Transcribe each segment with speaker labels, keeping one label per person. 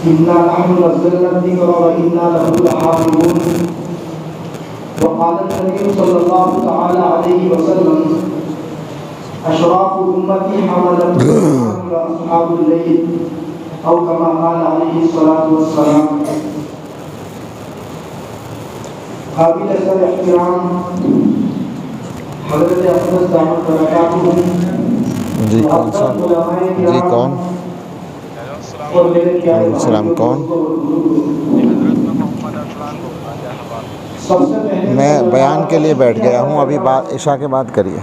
Speaker 1: إنا نحن نزلنا الذكر وإنا له لحافظون. وقال النبي صلى الله تعالى عليه وسلم أشراف أمتي حملة القرآن وأصحاب الليل أو كما قال عليه الصلاة والسلام. قابل سر احترام حضرت اقدس دامت برکاتہ
Speaker 2: جی کون سا جی کون السلام کون میں بیان کے لیے بیٹھ گیا ہوں ابھی عشاء کے بعد کریے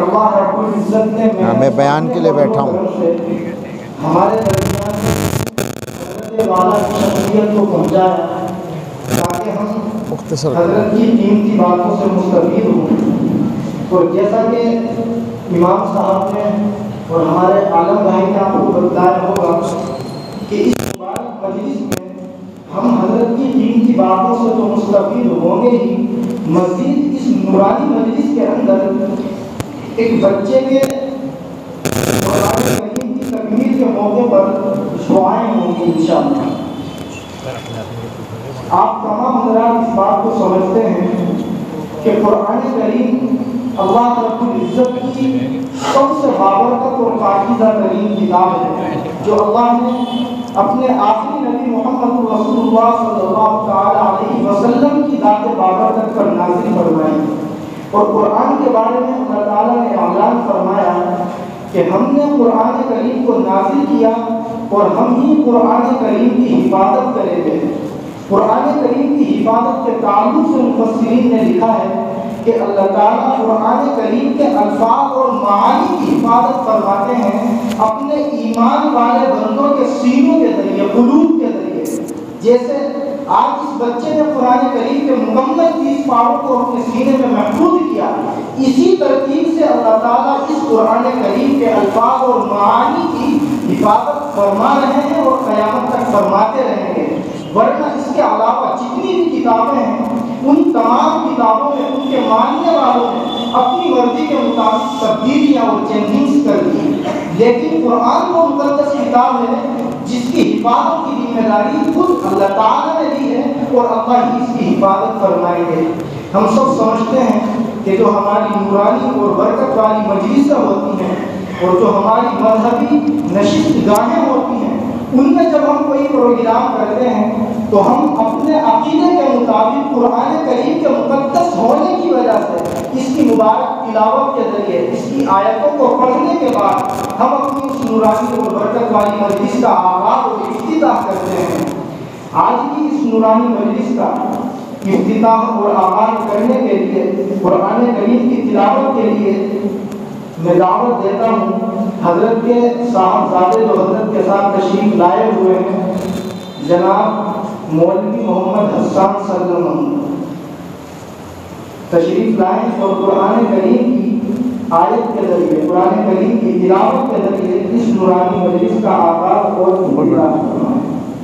Speaker 2: میں بیان کے لیے بیٹھا ہوں
Speaker 1: ہمارے درمیان حضرت والا کی شخصیت کو پہنچایا تاکہ ہم حضرت کی قیمتی باتوں سے مستفید ہوں. اور جیسا کہ امام صاحب نے اور ہمارے عالم بھائی نے آپ کو بتایا ہوگا کہ اس مبارک مجلس میں ہم حضرت کی قیمتی باتوں سے تو مستفید ہوں گے ہی، مزید اس نورانی مجلس کے اندر ایک بچے کے قرآن کریم کی تکمیل کے موقع پر دعائیں ہوں گی انشاءاللہ. آپ تمام حضرات اس بات کو سمجھتے ہیں کہ قرآن کریم اللہ رب العزت کی سب سے بابرکت اور پاکیزہ ترین کتاب ہے جو اللہ نے اپنے آخری نبی محمد رسول اللہ صلی اللہ تعالی علیہ وسلم کی ذات بابرکت پر نازل فرمائی. اور قرآن کے بارے میں اللہ تعالیٰ نے اعلان فرمایا کہ ہم نے قرآن کریم کو نازل کیا اور ہم ہی قرآن کریم کی حفاظت کریں گے. قرآن کریم کی حفاظت کے تعلق سے مفسرین نے لکھا ہے کہ اللہ تعالیٰ قرآن کریم کے الفاظ اور معانی کی حفاظت فرماتے ہیں اپنے ایمان والے بندوں کے سینوں کے ذریعے، قلوب کے ذریعے. جیسے آج اس بچے نے قرآن کریم کے مکمل 30 پاروں کو اپنے سینے میں محفوظ کیا، اسی ترتیب سے اللہ تعالیٰ اس قرآن کریم کے الفاظ اور معانی کی حفاظت فرما رہے ہیں اور قیامت تک فرماتے رہیں گے. ورنہ اس کے علاوہ جتنی بھی کتابیں ہیں ان تمام کتابوں میں ان کے ماننے والوں نے اپنی مرضی کے مطابق تبدیلیاں اور چینجنگز کر دی، لیکن قرآن وہ مقدس کتاب ہے جس کی حفاظت کی ذمہ داری خود اللہ تعالیٰ نے دی ہے اور اللہ ہی اس کی حفاظت فرمائیں گے. ہم سب سمجھتے ہیں کہ جو ہماری نورانی اور برکت والی مجلسیں ہوتی ہیں اور جو ہماری مذہبی نشست گاہیں ہوتی ہیں ان میں جب ہم کوئی پروگرام کرتے ہیں تو ہم اپنے عقیدے کے مطابق قرآن کریم کے مقدس ہونے کی وجہ سے اس کی مبارک تلاوت کے ذریعے اس کی آیتوں کو پڑھنے کے بعد ہم اپنی اس نورانی اور برکت والی مجلس کا آغاز اور افتتاح کرتے ہیں. آج کی اس نورانی مجلس کا افتتاح اور آغاز کرنے کے لیے قرآن کریم کی تلاوت کے لیے میں دعوت دیتا ہوں حضرت کے صاحبزادے جو حضرت کے ساتھ تشریف لائے ہوئے ہیں جناب مولوی محمد حسان سلم تشریف لائیں اور قرآن کریم کی آیت کے ذریعے قرآن کریم کی تلاوت کے ذریعے اس نورانی مجلس کا آغاز اور افتتاح فرمائیں.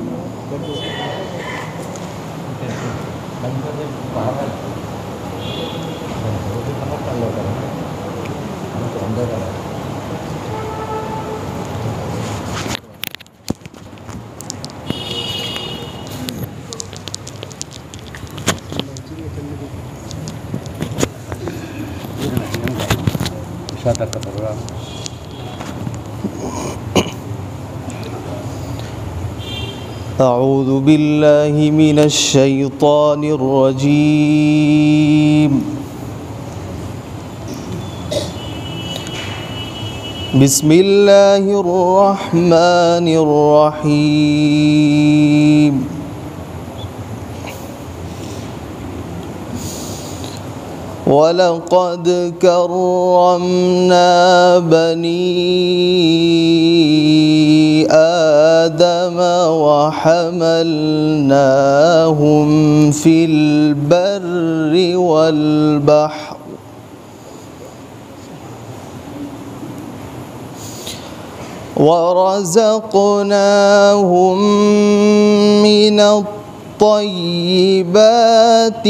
Speaker 3: أعوذ بالله من الشيطان الرجيم. بسم الله الرحمن الرحيم. وَلَقَدْ كَرَّمْنَا بَنِي آدَمَ وَحَمَلْنَاهُمْ فِي الْبَرِّ وَالْبَحْرِ وَرَزَقْنَاهُمْ مِنَ الطيبات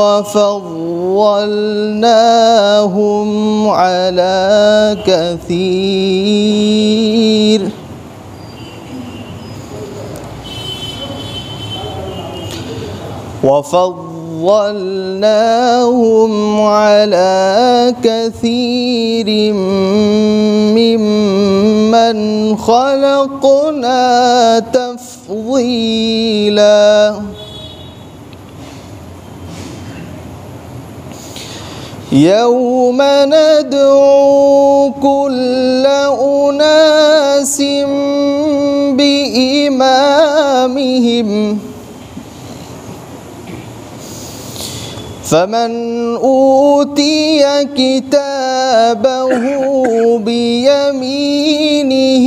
Speaker 3: وفضلناهم على كثير وفضلناهم على كثير ممن خلقنا تفضيلا يوم ندعو كل أناس بإمامهم فمن أوتي كتابه بيمينه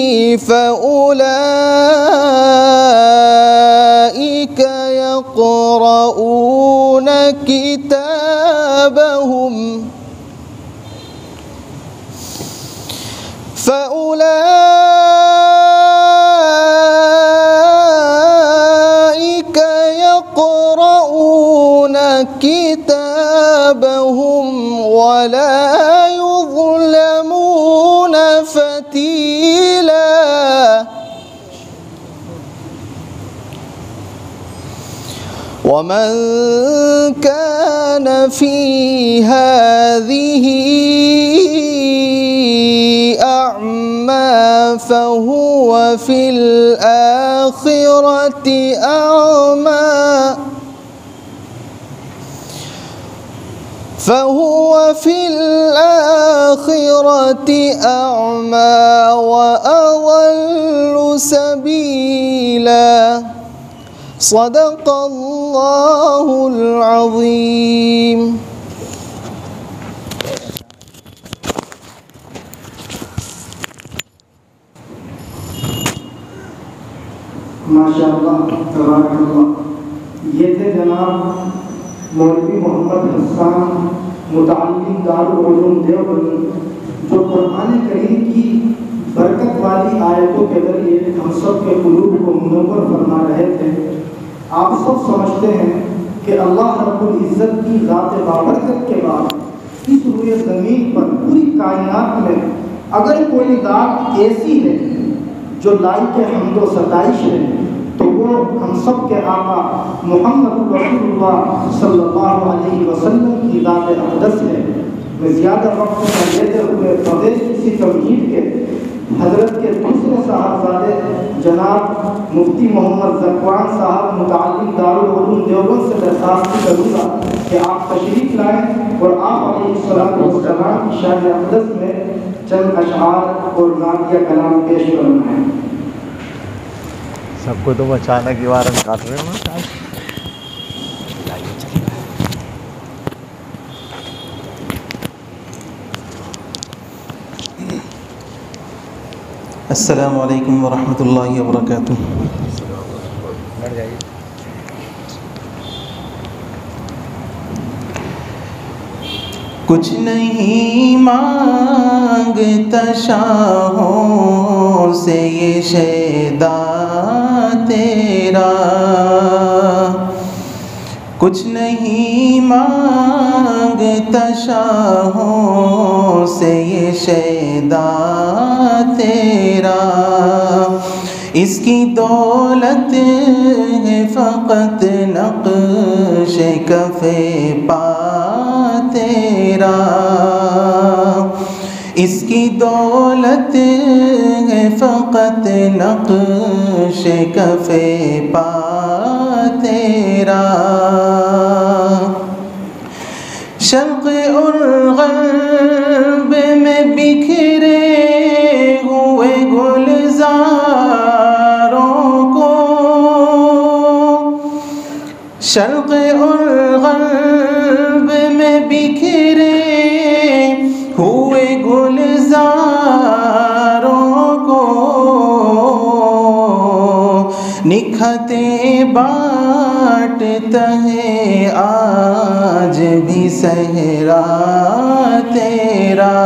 Speaker 3: فأولئك يقرؤون كتابهم كتابهم ولا يظلمون فتيلا ومن كان في هذه أعمى فهو في الآخرة أعمى وأضل سبيلا صدق الله العظيم.
Speaker 1: ماشاءاللہ تبارک اللہ. یہ تھے جناب مولوی محمد حسان متعلم دارالعلوم دیوبند، جو قرآن کریم کی برکت والی آیتوں کے ذریعے ہم سب کے قلوب کو منور فرما رہے تھے. آپ سب سمجھتے ہیں کہ اللہ رب العزت کی ذات بابرکت کے بعد اس روئے زمین پر پوری کائنات میں اگر کوئی ذات ایسی ہے جو لائق حمد و ستائش ہے تو وہ ہم سب کے آقا محمد رسول اللہ صلی اللہ علیہ وسلم کی ذات اقدس ہے. میں زیادہ وقت نہ لیتے ہوئے بغیر کسی تمہید کے حضرت کے دوسرے صاحبزادے جناب مفتی محمد زکوان صاحب متعلم دارالعلوم دیوبند سے درخواست کروں گا کہ آپ تشریف لائیں اور آپ علیہ السلام کی شان اقدس میں چند اشعار اور نعتیہ کلام پیش فرمائیں.
Speaker 2: سب کو تم اچانک ہی وارن کاٹ رہے ہو.
Speaker 3: السلام علیکم ورحمۃ اللہ وبرکاتہ. کچھ نہیں مانگتا شاہوں سے یہ شیدا تیرا، کچھ نہیں مانگتا شاہوں سے یہ شیدا تیرا، اس کی دولت ہے فقط نقش کف پا تیرا، اس کی دولت ہے فقط نقش کف پا تیرا، شرق اور غرب میں بکھرے ہوئے گلزاروں کو، شرق اور غرب میں بکھرے ہوئے گلزاروں کو، نکھتے بانٹتا ہے آج بھی صحرا تیرا،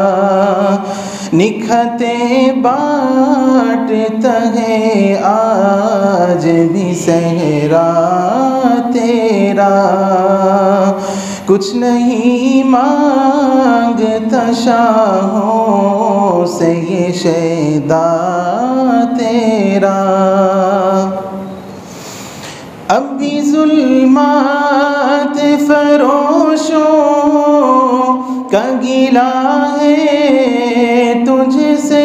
Speaker 3: نکھتے بانٹتا ہے آج بھی صحرا تیرا، کچھ نہیں مانگتا شاہوں سے یہ شیدا تیرا، اب بھی ظلمات فروشوں کا گلہ ہے تجھ سے،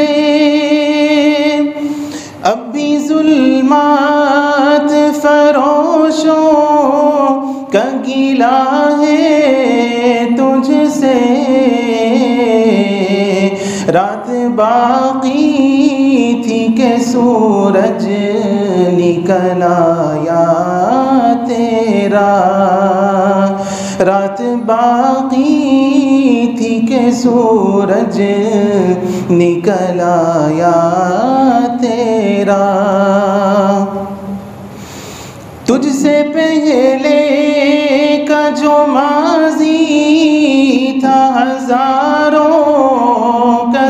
Speaker 3: اب بھی ظلمات فروشوں کا گلہ ہے تجھ سے، رات باقی تھی کہ سورج نکل آیا تیرا، رات باقی تھی کہ سورج نکل آیا تیرا، تجھ سے پہلے کا جو ماضی تھا ہزاروں کا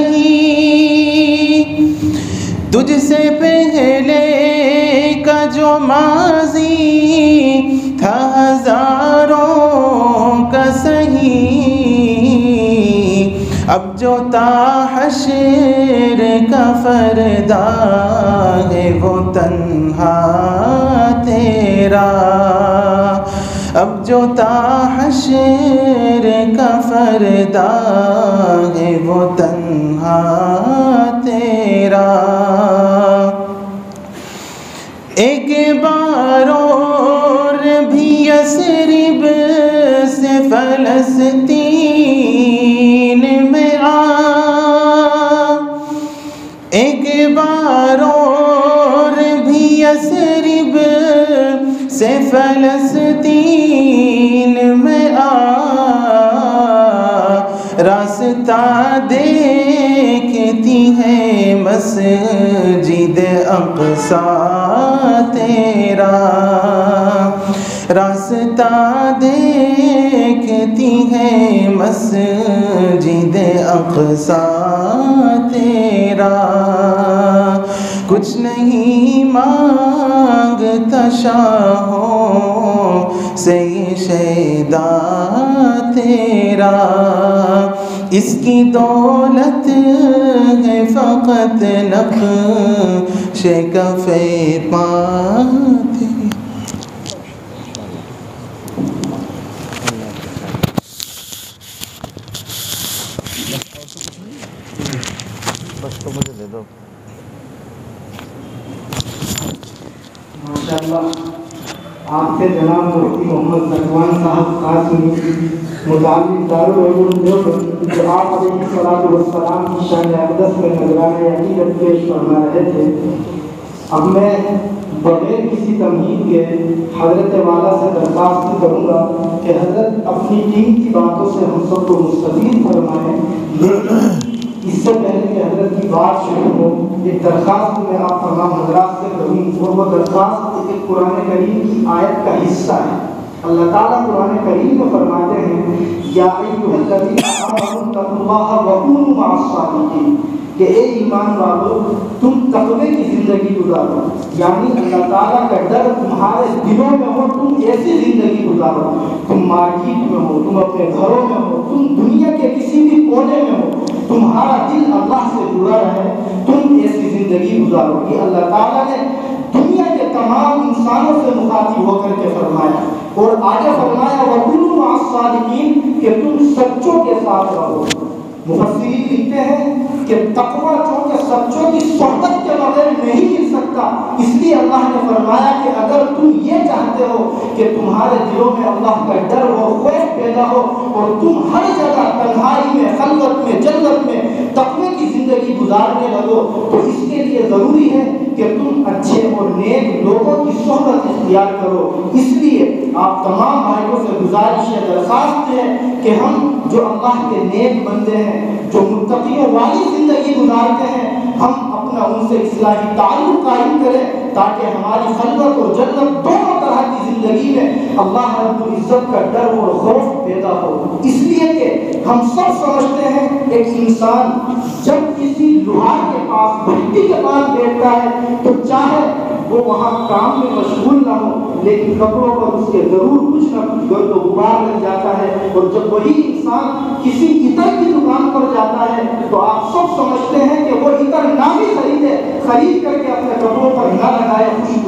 Speaker 3: صحیح، تجھ سے پہلے کا جو ماضی تھا ہزاروں کا صحیح، اب جو تا حشر کا فردا ہے وہ تنہا تیرا، اب جو تا حشر کا فردا ہے وہ تنہا تیرا، ایک بار اور بھی یثرب سے فلسطین میں آ، ایک بار اور بھی یثرب سے فلسطین میں آ، راستہ دیکھتی ہے مسجد اقصیٰ تیرا، راستہ دیکھتی ہے مسجد اقصیٰ تیرا، کچھ نہیں مانگتا شاہوں سے یہ شیدا تیرا، اس کی دولت ہے فقط نقش کف پاں تیرا۔
Speaker 2: بس تو مجھے دے دو۔
Speaker 1: ماشاءاللہ آپ سے جناب مفتی محمد ذکوان صاحب قاسمی متعلق دارالعلوم دیوبند جو آپ علیہ الصلوۃ والسلام کی شان اقدس میں نذرانہ عقیدت پیش فرما رہے تھے، اب میں بغیر کسی تمہید کے حضرت والا سے درخواست کروں گا کہ حضرت اپنی قیمتی باتوں سے ہم سب کو مستفید فرمائیں، لیکن اس سے پہلے کہ حضرت کی بات شروع ہو ایک درخواست میں آپ تمام حضرات سے کروں، اور وہ درخواست ایک قرآن کریم کی آیت کا حصہ ہے۔ اللہ تعالیٰ قرآن کریم میں فرماتے ہیں یا ایھا الذین آمنوا اتقوا اللہ وکونوا مع الصادقین، کہ اے ایمان والو تم تقوی کی زندگی گزارو، یعنی اللہ تعالیٰ کا ڈر تمہارے دلوں میں ہو، تم ایسی زندگی گزارو، تم مارکیٹ میں ہو، تم اپنے گھروں میں ہو، تم دنیا کے کسی بھی کونے میں ہو، تمہارا دل اللہ سے جڑا رہے، تم ایسی زندگی گزارو۔ کہ اللہ تعالیٰ نے دنیا کے تمام انسانوں سے مخاطب ہو کر کے فرمایا، اور آگے فرمایا وَكُونُوا مَعَ الصَّادِقِينَ کہ تم سچوں کے ساتھ رہو۔ مفسرین لکھتے ہیں کہ تقویٰ چونکہ سچوں کی صحبت کے بغیر نہیں مل سکتا، اس لیے اللہ نے فرمایا کہ اگر تم یہ چاہتے ہو کہ تمہارے دلوں میں اللہ کا ڈر ہو، خوف پیدا ہو، اور تم ہر جگہ تنہائی میں، خلوت میں، جنت میں تقوی کی زندگی گزارنے لگو، تو اس کے لیے ضروری ہے کہ تم اچھے اور نیک لوگوں کی صحبت اختیار کرو۔ اس لیے آپ تمام بھائیوں سے گزارش ہے، درخواست ہے کہ ہم جو اللہ کے نیک بندے ہیں، جو متقیوں والی زندگی گزارتے ہیں، ہم اپنا ان سے اصلاحی تعلق قائم کریں تاکہ ہماری خلوت اور جنت دونوں طرح کی زندگی میں اللہ رب العزت کا ڈر اور خوف پیدا ہو۔ اس لیے کہ ہم سب سمجھتے ہیں ایک انسان جب کسی لوہار کے پاس، بھٹی کے پاس بیٹھتا ہے تو چاہے وہ وہاں کام میں مشغول نہ ہو، لیکن کپڑوں پر اس کے ضرور کچھ نہ کچھ گرد و غبار لگ جاتا ہے، اور جب وہی انسان کسی عطر کی دکان پر جاتا ہے تو آپ سب سمجھتے ہیں کہ وہ عطر نہ بھی خرید کر کے اپنے کپڑوں پر نہ لگائے، خوشبو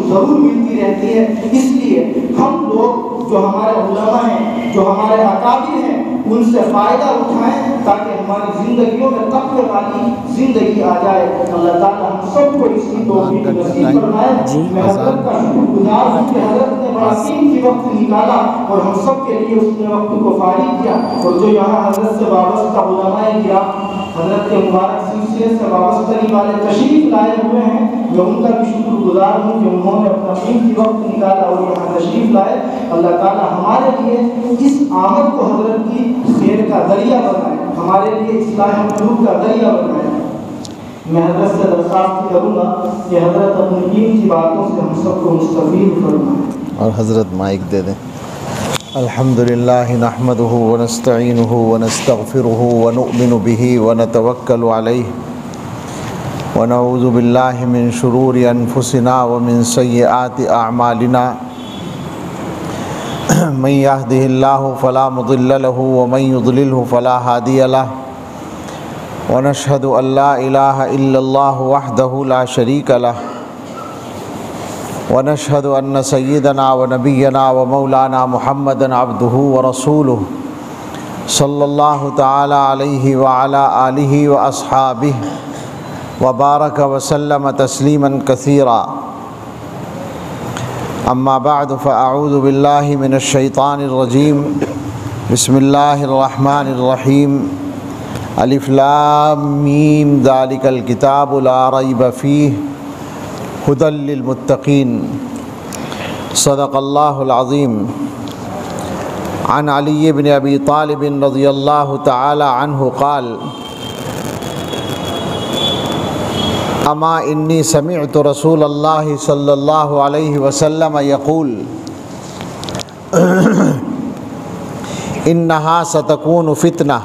Speaker 1: ضرور ملتی رہتی ہے۔ اس لیے ہم لوگ جو ہمارے علماء ہیں، جو ہمارے اکابر ہیں، ان سے فائدہ اٹھائیں تاکہ ہماری زندگیوں میں تقوی والی زندگی آ جائے۔ اللہ تعالیٰ ہم سب کو اس کی توفیق نصیب فرمائے۔ میں حضرت کا شکر گزار ہوں کہ حضرت نے بڑا قیمتی وقت نکالا اور ہم سب کے لیے اس نے وقت کو فارغ کیا، اور جو یہاں حضرت سے وابستہ علماء کرام، حضرت کے مبارک سلسلے سے وابستگی والے تشریف لائے ہوئے ہیں، میں ان کا بھی شکر گزار ہوں کہ انہوں نے اپنا قیمتی وقت نکالا اور یہاں تشریف لائے۔ اللہ تعالیٰ ہمارے لیے اس آمد کو حضرت کی خیر کا ذریعہ بنائے، ہمارے لیے اصلاح قلوب کا ذریعہ بنائے۔ میں حضرت سے درخواست کروں گا کہ حضرت اپنی قیمتی باتوں سے ہم سب کو مستفید فرمائیں۔
Speaker 2: اور حضرت مائک دے دیں۔ الحمدللہ نحمدہ ونستعینہ ونستغفرہ ونؤمن بہ ونتوکل علیہ ونعوذ باللہ من شرور انفسنا ومن سیئات اعمالنا من یہدہ اللہ فلا مضل له ومن یضللہ فلا ہادی لہ ونشہد ان لا الہ الا اللہ وحدہ لا شریک لہ ونشہد ان سیدنا ونبینا ومولانا محمدا عبدہ ورسولہ صلی اللہ تعالی علیہ وعلی آلہ واصحابہ وبارک وسلم تسلیما کثیرا۔ اما بعد فاعوذ باللہ من الشیطان الرجیم، بسم اللہ الرحمن الرحیم، الف لام میم ذالک الکتاب لا ریب فیہ ھدی للمتقین۔ صدق اللہ العظیم۔ عن علی بن ابی طالب رضی اللہ تعالی عنہ قال اما انی سمعت رسول اللہ صلی اللہ علیہ وسلم یقول انہا ستکون فتنہ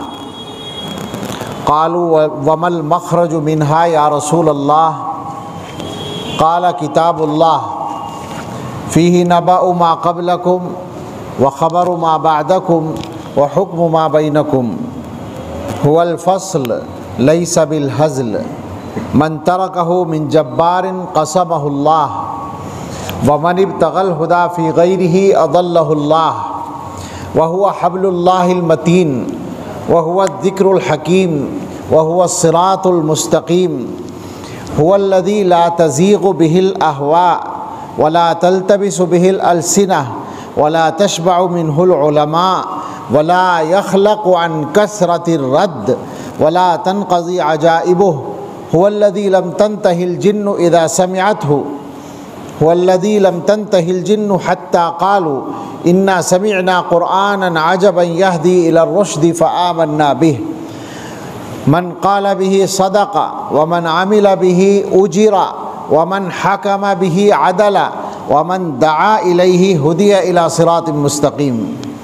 Speaker 2: قالوا وما المخرج منہا یا رسول اللہ قال کتاب اللہ فیہ نبأ ما قبلکم وخبر ما بعدکم وحکم ما بینکم هو الفصل لیس بالہزل من ترکہ من جبار قسمہ اللہ ومن ابتغى الہدی فی غیرہ اضلہ اللہ وہو حبل اللہ المتین وہو الذکر الحکیم وہو الصراط المستقیم هو الذی لا تزیغ بہ الاہواء ولا تلتبس بہ الالسنہ ولا تشبع منہ العلماء ولا يخلق عن کثرة الرد ولا تنقضی عجائبہ هو الذی لم تنتهِ الجن اذا سمعته هو الذی لم تنتهِ الجن حتى قالوا انا سمعنا قرآنا عجبا يهدي الى الرشد فآمنا به من قال به صدق ومن عمل به اجر ومن حكم به عدل ومن دعا الیہ ہدی الى صراط مستقیم۔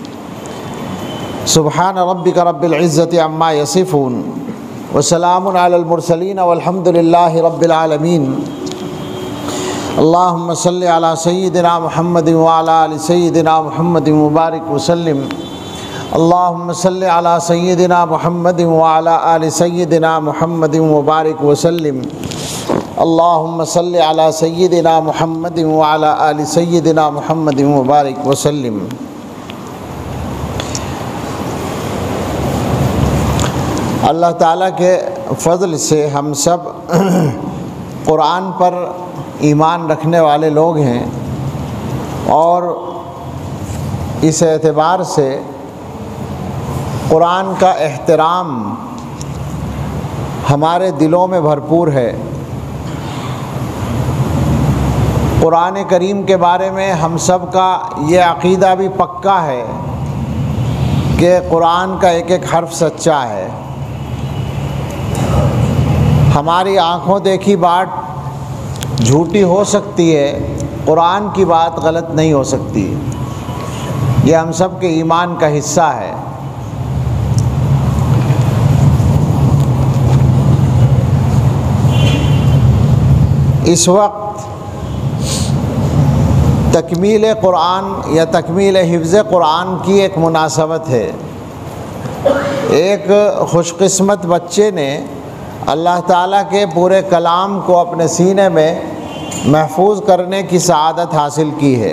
Speaker 2: سبحان ربک رب العزۃ عما یصفون وسلام علی المرسلین والحمد للہ رب العالمین۔ اللہم صلی علی سیدنا محمد وعلی آل سیدنا محمد مبارک وسلم۔ اللہم صلی علی سیدنا محمد وعلی آل سیدنا محمد مبارک وسلم۔ اللہم صلی علی سیدنا محمد وعلی آل سیدنا محمد مبارک وسلم۔ اللہ تعالیٰ کے فضل سے ہم سب قرآن پر ایمان رکھنے والے لوگ ہیں، اور اس اعتبار سے قرآن کا احترام ہمارے دلوں میں بھرپور ہے۔ قرآن کریم کے بارے میں ہم سب کا یہ عقیدہ بھی پکا ہے کہ قرآن کا ایک ایک حرف سچا ہے۔ ہماری آنکھوں دیکھی بات جھوٹی ہو سکتی ہے، قرآن کی بات غلط نہیں ہو سکتی۔ یہ ہم سب کے ایمان کا حصہ ہے۔ اس وقت تکمیل قرآن یا تکمیل حفظ قرآن کی ایک مناسبت ہے۔ ایک خوش قسمت بچے نے اللہ تعالیٰ کے پورے کلام کو اپنے سینے میں محفوظ کرنے کی سعادت حاصل کی ہے۔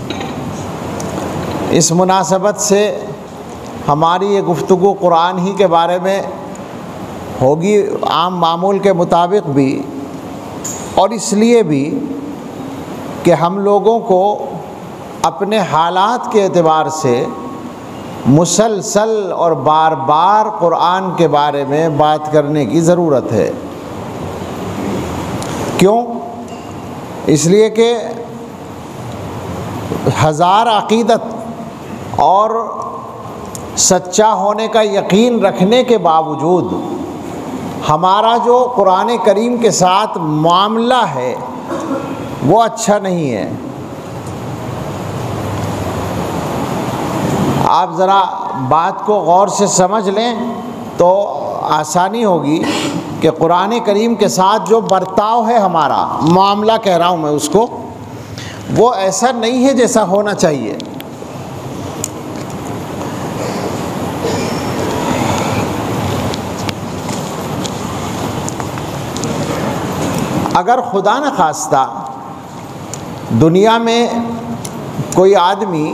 Speaker 2: اس مناسبت سے ہماری یہ گفتگو قرآن ہی کے بارے میں ہوگی، عام معمول کے مطابق بھی، اور اس لیے بھی کہ ہم لوگوں کو اپنے حالات کے اعتبار سے مسلسل اور بار بار قرآن کے بارے میں بات کرنے کی ضرورت ہے۔ کیوں؟ اس لیے کہ ہزار عقیدت اور سچا ہونے کا یقین رکھنے کے باوجود ہمارا جو قرآن کریم کے ساتھ معاملہ ہے وہ اچھا نہیں ہے۔ آپ ذرا بات کو غور سے سمجھ لیں تو آسانی ہوگی کہ قرآن کریم کے ساتھ جو برتاؤ ہے ہمارا، معاملہ کہہ رہا ہوں میں اس کو، وہ ایسا نہیں ہے جیسا ہونا چاہیے۔ اگر خدا نخواستہ دنیا میں کوئی آدمی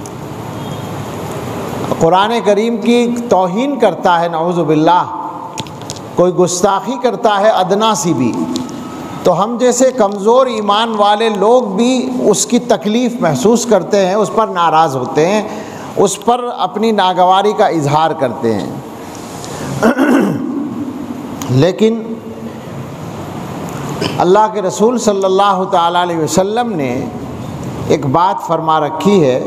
Speaker 2: قرآن کریم کی توہین کرتا ہے، نعوذ باللہ، کوئی گستاخی کرتا ہے ادنا سی بھی، تو ہم جیسے کمزور ایمان والے لوگ بھی اس کی تکلیف محسوس کرتے ہیں، اس پر ناراض ہوتے ہیں، اس پر اپنی ناگواری کا اظہار کرتے ہیں۔ لیکن اللہ کے رسول صلی اللہ تعالیٰ علیہ وسلم نے ایک بات فرما رکھی ہے،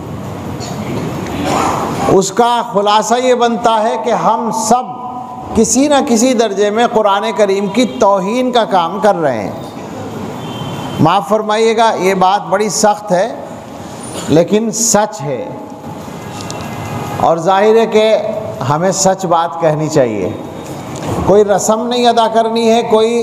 Speaker 2: اس کا خلاصہ یہ بنتا ہے کہ ہم سب کسی نہ کسی درجے میں قرآن کریم کی توہین کا کام کر رہے ہیں۔ معاف فرمائیے گا، یہ بات بڑی سخت ہے لیکن سچ ہے، اور ظاہر ہے کہ ہمیں سچ بات کہنی چاہیے۔ کوئی رسم نہیں ادا کرنی ہے، کوئی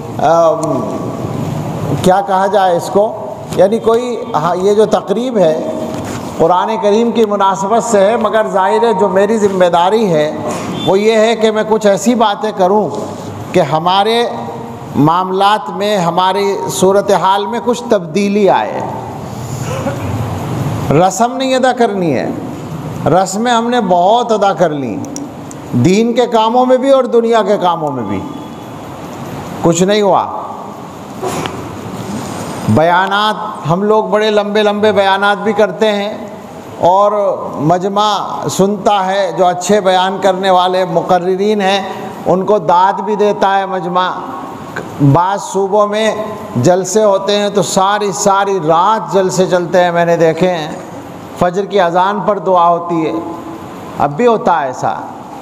Speaker 2: کیا کہا جائے اس کو، یعنی کوئی یہ جو تقریب ہے قرآن کریم کی مناسبت سے ہے، مگر ظاہر ہے جو میری ذمہ داری ہے وہ یہ ہے کہ میں کچھ ایسی باتیں کروں کہ ہمارے معاملات میں، ہماری صورتحال میں کچھ تبدیلی آئے۔ رسم نہیں ادا کرنی ہے، رسمیں ہم نے بہت ادا کر لیں، دین کے کاموں میں بھی اور دنیا کے کاموں میں بھی، کچھ نہیں ہوا۔ بیانات ہم لوگ بڑے لمبے لمبے بیانات بھی کرتے ہیں، اور مجمع سنتا ہے، جو اچھے بیان کرنے والے مقررین ہیں ان کو داد بھی دیتا ہے مجمع۔ بعض صوبوں میں جلسے ہوتے ہیں تو ساری رات جلسے چلتے ہیں، میں نے دیکھے ہیں، فجر کی اذان پر دعا ہوتی ہے، اب بھی ہوتا ہے ایسا۔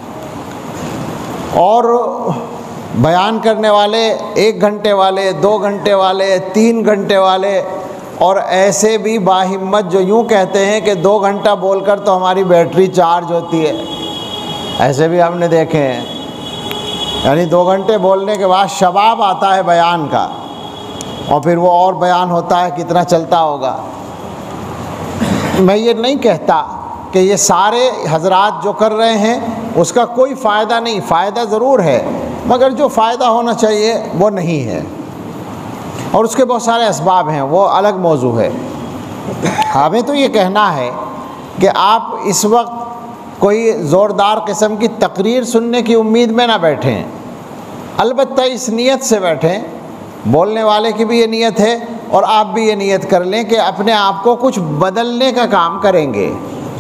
Speaker 2: اور بیان کرنے والے 1 گھنٹے والے، 2 گھنٹے والے، 3 گھنٹے والے، اور ایسے بھی باہمت جو یوں کہتے ہیں کہ 2 گھنٹہ بول کر تو ہماری بیٹری چارج ہوتی ہے، ایسے بھی ہم نے دیکھے ہیں۔ یعنی 2 گھنٹے بولنے کے بعد شباب آتا ہے بیان کا، اور پھر وہ اور بیان ہوتا ہے، کتنا چلتا ہوگا۔ میں یہ نہیں کہتا کہ یہ سارے حضرات جو کر رہے ہیں اس کا کوئی فائدہ نہیں، فائدہ ضرور ہے، مگر جو فائدہ ہونا چاہیے وہ نہیں ہے، اور اس کے بہت سارے اسباب ہیں، وہ الگ موضوع ہے۔ ہمیں تو یہ کہنا ہے کہ آپ اس وقت کوئی زوردار قسم کی تقریر سننے کی امید میں نہ بیٹھیں، البتہ اس نیت سے بیٹھیں، بولنے والے کی بھی یہ نیت ہے اور آپ بھی یہ نیت کر لیں کہ اپنے آپ کو کچھ بدلنے کا کام کریں گے۔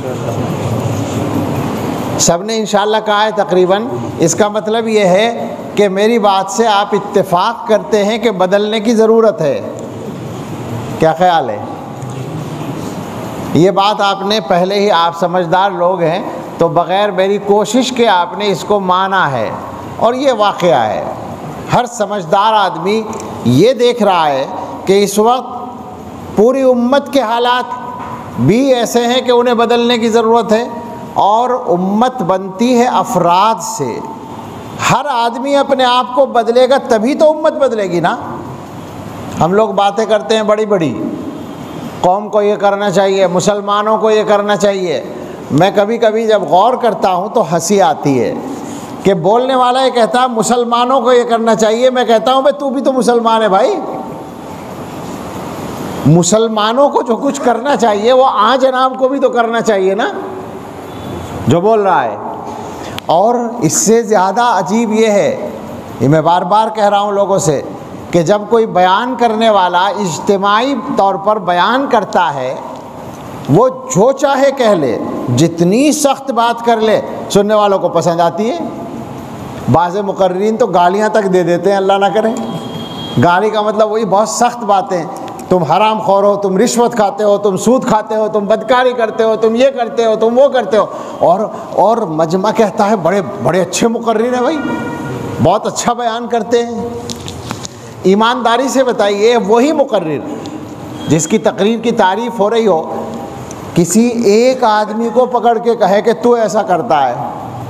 Speaker 2: سب نے انشاءاللہ کہا ہے تقریباً، اس کا مطلب یہ ہے کہ میری بات سے آپ اتفاق کرتے ہیں کہ بدلنے کی ضرورت ہے۔ کیا خیال ہے؟ یہ بات آپ نے پہلے ہی، آپ سمجھدار لوگ ہیں تو بغیر میری کوشش کے آپ نے اس کو مانا ہے، اور یہ واقعہ ہے۔ ہر سمجھدار آدمی یہ دیکھ رہا ہے کہ اس وقت پوری امت کے حالات بھی ایسے ہیں کہ انہیں بدلنے کی ضرورت ہے، اور امت بنتی ہے افراد سے۔ ہر آدمی اپنے آپ کو بدلے گا تبھی تو امت بدلے گی نا۔ ہم لوگ باتیں کرتے ہیں بڑی بڑی، قوم کو یہ کرنا چاہیے، مسلمانوں کو یہ کرنا چاہیے۔ میں کبھی کبھی جب غور کرتا ہوں تو ہنسی آتی ہے کہ بولنے والا یہ کہتا ہے مسلمانوں کو یہ کرنا چاہیے، میں کہتا ہوں بھائی تو بھی تو مسلمان ہے بھائی، مسلمانوں کو جو کچھ کرنا چاہیے وہ جناب کو بھی تو کرنا چاہیے نا جو بول رہا ہے. اور اس سے زیادہ عجیب یہ ہے، یہ میں بار بار کہہ رہا ہوں لوگوں سے، کہ جب کوئی بیان کرنے والا اجتماعی طور پر بیان کرتا ہے، وہ جو چاہے کہہ لے، جتنی سخت بات کر لے، سننے والوں کو پسند آتی ہے. بعض مقررین تو گالیاں تک دے دیتے ہیں، اللہ نہ کرے. گالی کا مطلب وہی بہت سخت باتیں، تم حرام خور ہو، تم رشوت کھاتے ہو، تم سود کھاتے ہو، تم بدکاری کرتے ہو، تم یہ کرتے ہو، تم وہ کرتے ہو. اور مجمع کہتا ہے بڑے بڑے اچھے مقرر ہیں بھائی، بہت اچھا بیان کرتے ہیں. ایمانداری سے بتائیے، وہی مقرر جس کی تقریر کی تعریف ہو رہی ہو، کسی ایک آدمی کو پکڑ کے کہے کہ تو ایسا کرتا ہے،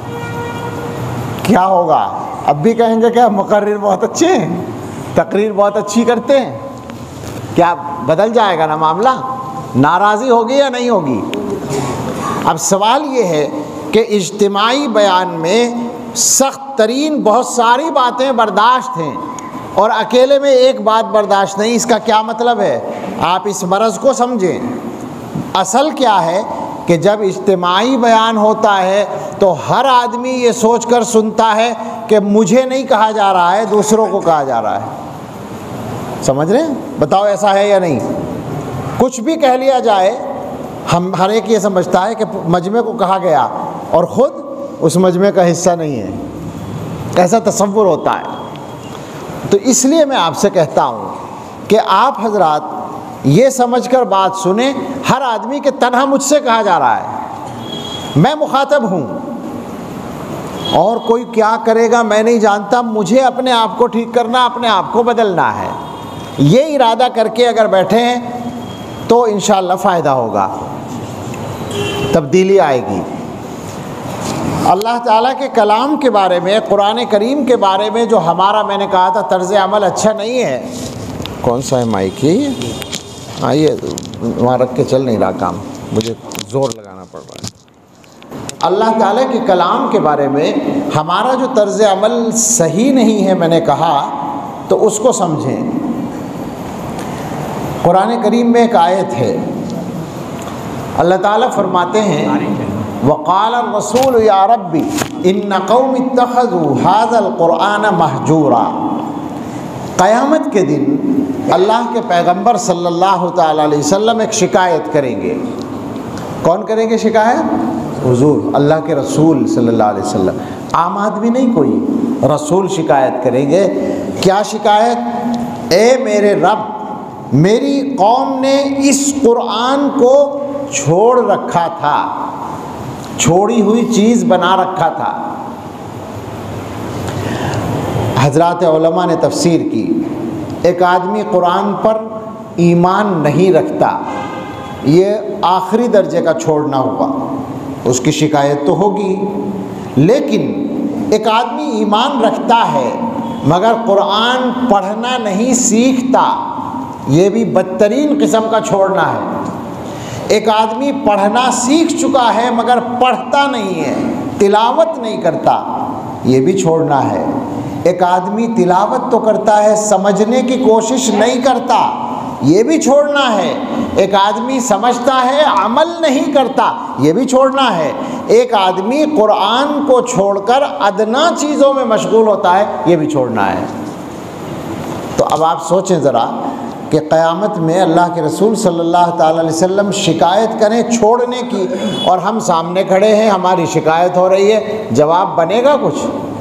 Speaker 2: کیا ہوگا؟ اب بھی کہیں گے کہ مقرر بہت اچھے ہیں، تقریر بہت اچھی کرتے ہیں. کیا بدل جائے گا نا معاملہ؟ ناراضی ہوگی یا نہیں ہوگی؟ اب سوال یہ ہے کہ اجتماعی بیان میں سخت ترین بہت ساری باتیں برداشت ہیں اور اکیلے میں ایک بات برداشت نہیں. اس کا کیا مطلب ہے؟ آپ اس مرض کو سمجھیں. اصل کیا ہے کہ جب اجتماعی بیان ہوتا ہے تو ہر آدمی یہ سوچ کر سنتا ہے کہ مجھے نہیں کہا جا رہا ہے، دوسروں کو کہا جا رہا ہے. سمجھ رہے ہیں؟ بتاؤ ایسا ہے یا نہیں؟ کچھ بھی کہہ لیا جائے، ہم ہر ایک یہ سمجھتا ہے کہ مجمع کو کہا گیا اور خود اس مجمع کا حصہ نہیں ہے، ایسا تصور ہوتا ہے. تو اس لیے میں آپ سے کہتا ہوں کہ آپ حضرات یہ سمجھ کر بات سنیں، ہر آدمی کے تنہا مجھ سے کہا جا رہا ہے، میں مخاطب ہوں، اور کوئی کیا کرے گا میں نہیں جانتا، مجھے اپنے آپ کو ٹھیک کرنا، اپنے آپ کو بدلنا ہے. یہ ارادہ کر کے اگر بیٹھے ہیں تو انشاءاللہ فائدہ ہوگا، تبدیلی آئے گی. اللہ تعالیٰ کے کلام کے بارے میں، قرآن کریم کے بارے میں جو ہمارا، میں نے کہا تھا طرز عمل اچھا نہیں ہے. کون سا ہے مائک یہ؟ آئیے وہاں رکھ کے چل نہیں رہا کام، مجھے زور لگانا پڑ رہا ہے. اللہ تعالیٰ کے کلام کے بارے میں ہمارا جو طرز عمل صحیح نہیں ہے، میں نے کہا، تو اس کو سمجھیں. قرآن کریم میں ایک آیت ہے، اللہ تعالیٰ فرماتے ہیں وَقَالَ الرَّسُولُ يَا رَبِّ إِنَّ قَوْمِ اتَّخَذُوا هَذَا الْقُرْآنَ مَهْجُورًا. قیامت کے دن اللہ کے پیغمبر صلی اللہ تعالیٰ علیہ وسلم ایک شکایت کریں گے. کون کریں گے شکایت؟ حضور اللہ کے رسول صلی اللہ علیہ وسلم. عام آدمی نہیں، کوئی رسول شکایت کریں گے. کیا شکایت؟ اے میرے رب، میری قوم نے اس قرآن کو چھوڑ رکھا تھا، چھوڑی ہوئی چیز بنا رکھا تھا. حضرات علماء نے تفسیر کی، ایک آدمی قرآن پر ایمان نہیں رکھتا، یہ آخری درجے کا چھوڑنا ہوا، اس کی شکایت تو ہوگی. لیکن ایک آدمی ایمان رکھتا ہے مگر قرآن پڑھنا نہیں سیکھتا، یہ بھی بدترین قسم کا چھوڑنا ہے. ایک آدمی پڑھنا سیکھ چکا ہے مگر پڑھتا نہیں ہے، تلاوت نہیں کرتا، یہ بھی چھوڑنا ہے. ایک آدمی تلاوت تو کرتا ہے، سمجھنے کی کوشش نہیں کرتا، یہ بھی چھوڑنا ہے. ایک آدمی سمجھتا ہے، عمل نہیں کرتا، یہ بھی چھوڑنا ہے. ایک آدمی قرآن کو چھوڑ کر ادنا چیزوں میں مشغول ہوتا ہے، یہ بھی چھوڑنا ہے. تو اب آپ سوچیں ذرا کہ قیامت میں اللہ کے رسول صلی اللہ تعالیٰ علیہ وسلم شکایت کریں چھوڑنے کی، اور ہم سامنے کھڑے ہیں، ہماری شکایت ہو رہی ہے، جواب بنے گا؟ کچھ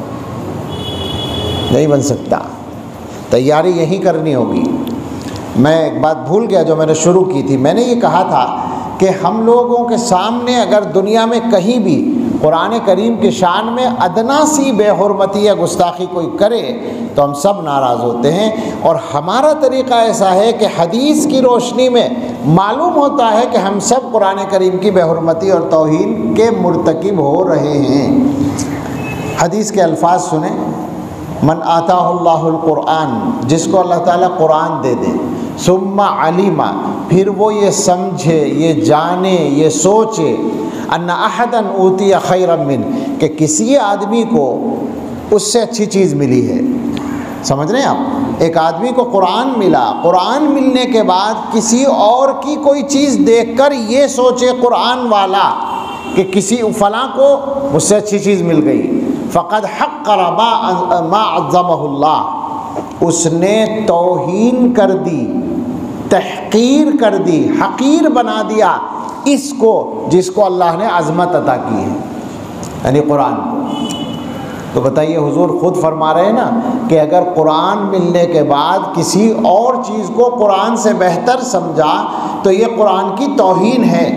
Speaker 2: نہیں بن سکتا. تیاری یہی کرنی ہوگی. میں ایک بات بھول گیا جو میں نے شروع کی تھی. میں نے یہ کہا تھا کہ ہم لوگوں کے سامنے اگر دنیا میں کہیں بھی قرآن کریم کے شان میں ادنا سی بے حرمتی یا گستاخی کوئی کرے تو ہم سب ناراض ہوتے ہیں. اور ہمارا طریقہ ایسا ہے کہ حدیث کی روشنی میں معلوم ہوتا ہے کہ ہم سب قرآن کریم کی بے حرمتی اور توہین کے مرتکب ہو رہے ہیں. حدیث کے الفاظ سنیں، من آتاہ اللہ القرآن، جس کو اللہ تعالیٰ قرآن دے دے، ثم علم، پھر وہ یہ سمجھے، یہ جانے، یہ سوچے، ان احدا اوتی خیرا من، کہ کسی آدمی کو اس سے اچھی چیز ملی ہے. سمجھ رہے ہیں آپ؟ ایک آدمی کو قرآن ملا، قرآن ملنے کے بعد کسی اور کی کوئی چیز دیکھ کر یہ سوچے قرآن والا کہ کسی فلاں کو مجھ سے اچھی چیز مل گئی، فقد حقر ما عظمہ اللہ، اس نے توہین کر دی، تحقیر کر دی، حقیر بنا دیا اس کو جس کو اللہ نے عظمت عطا کی ہے، یعنی قرآن کو۔ تو بتائیے، حضور خود فرما رہے ہیں نا کہ اگر قرآن ملنے کے بعد کسی اور چیز کو قرآن سے بہتر سمجھا تو یہ قرآن کی توہین ہے۔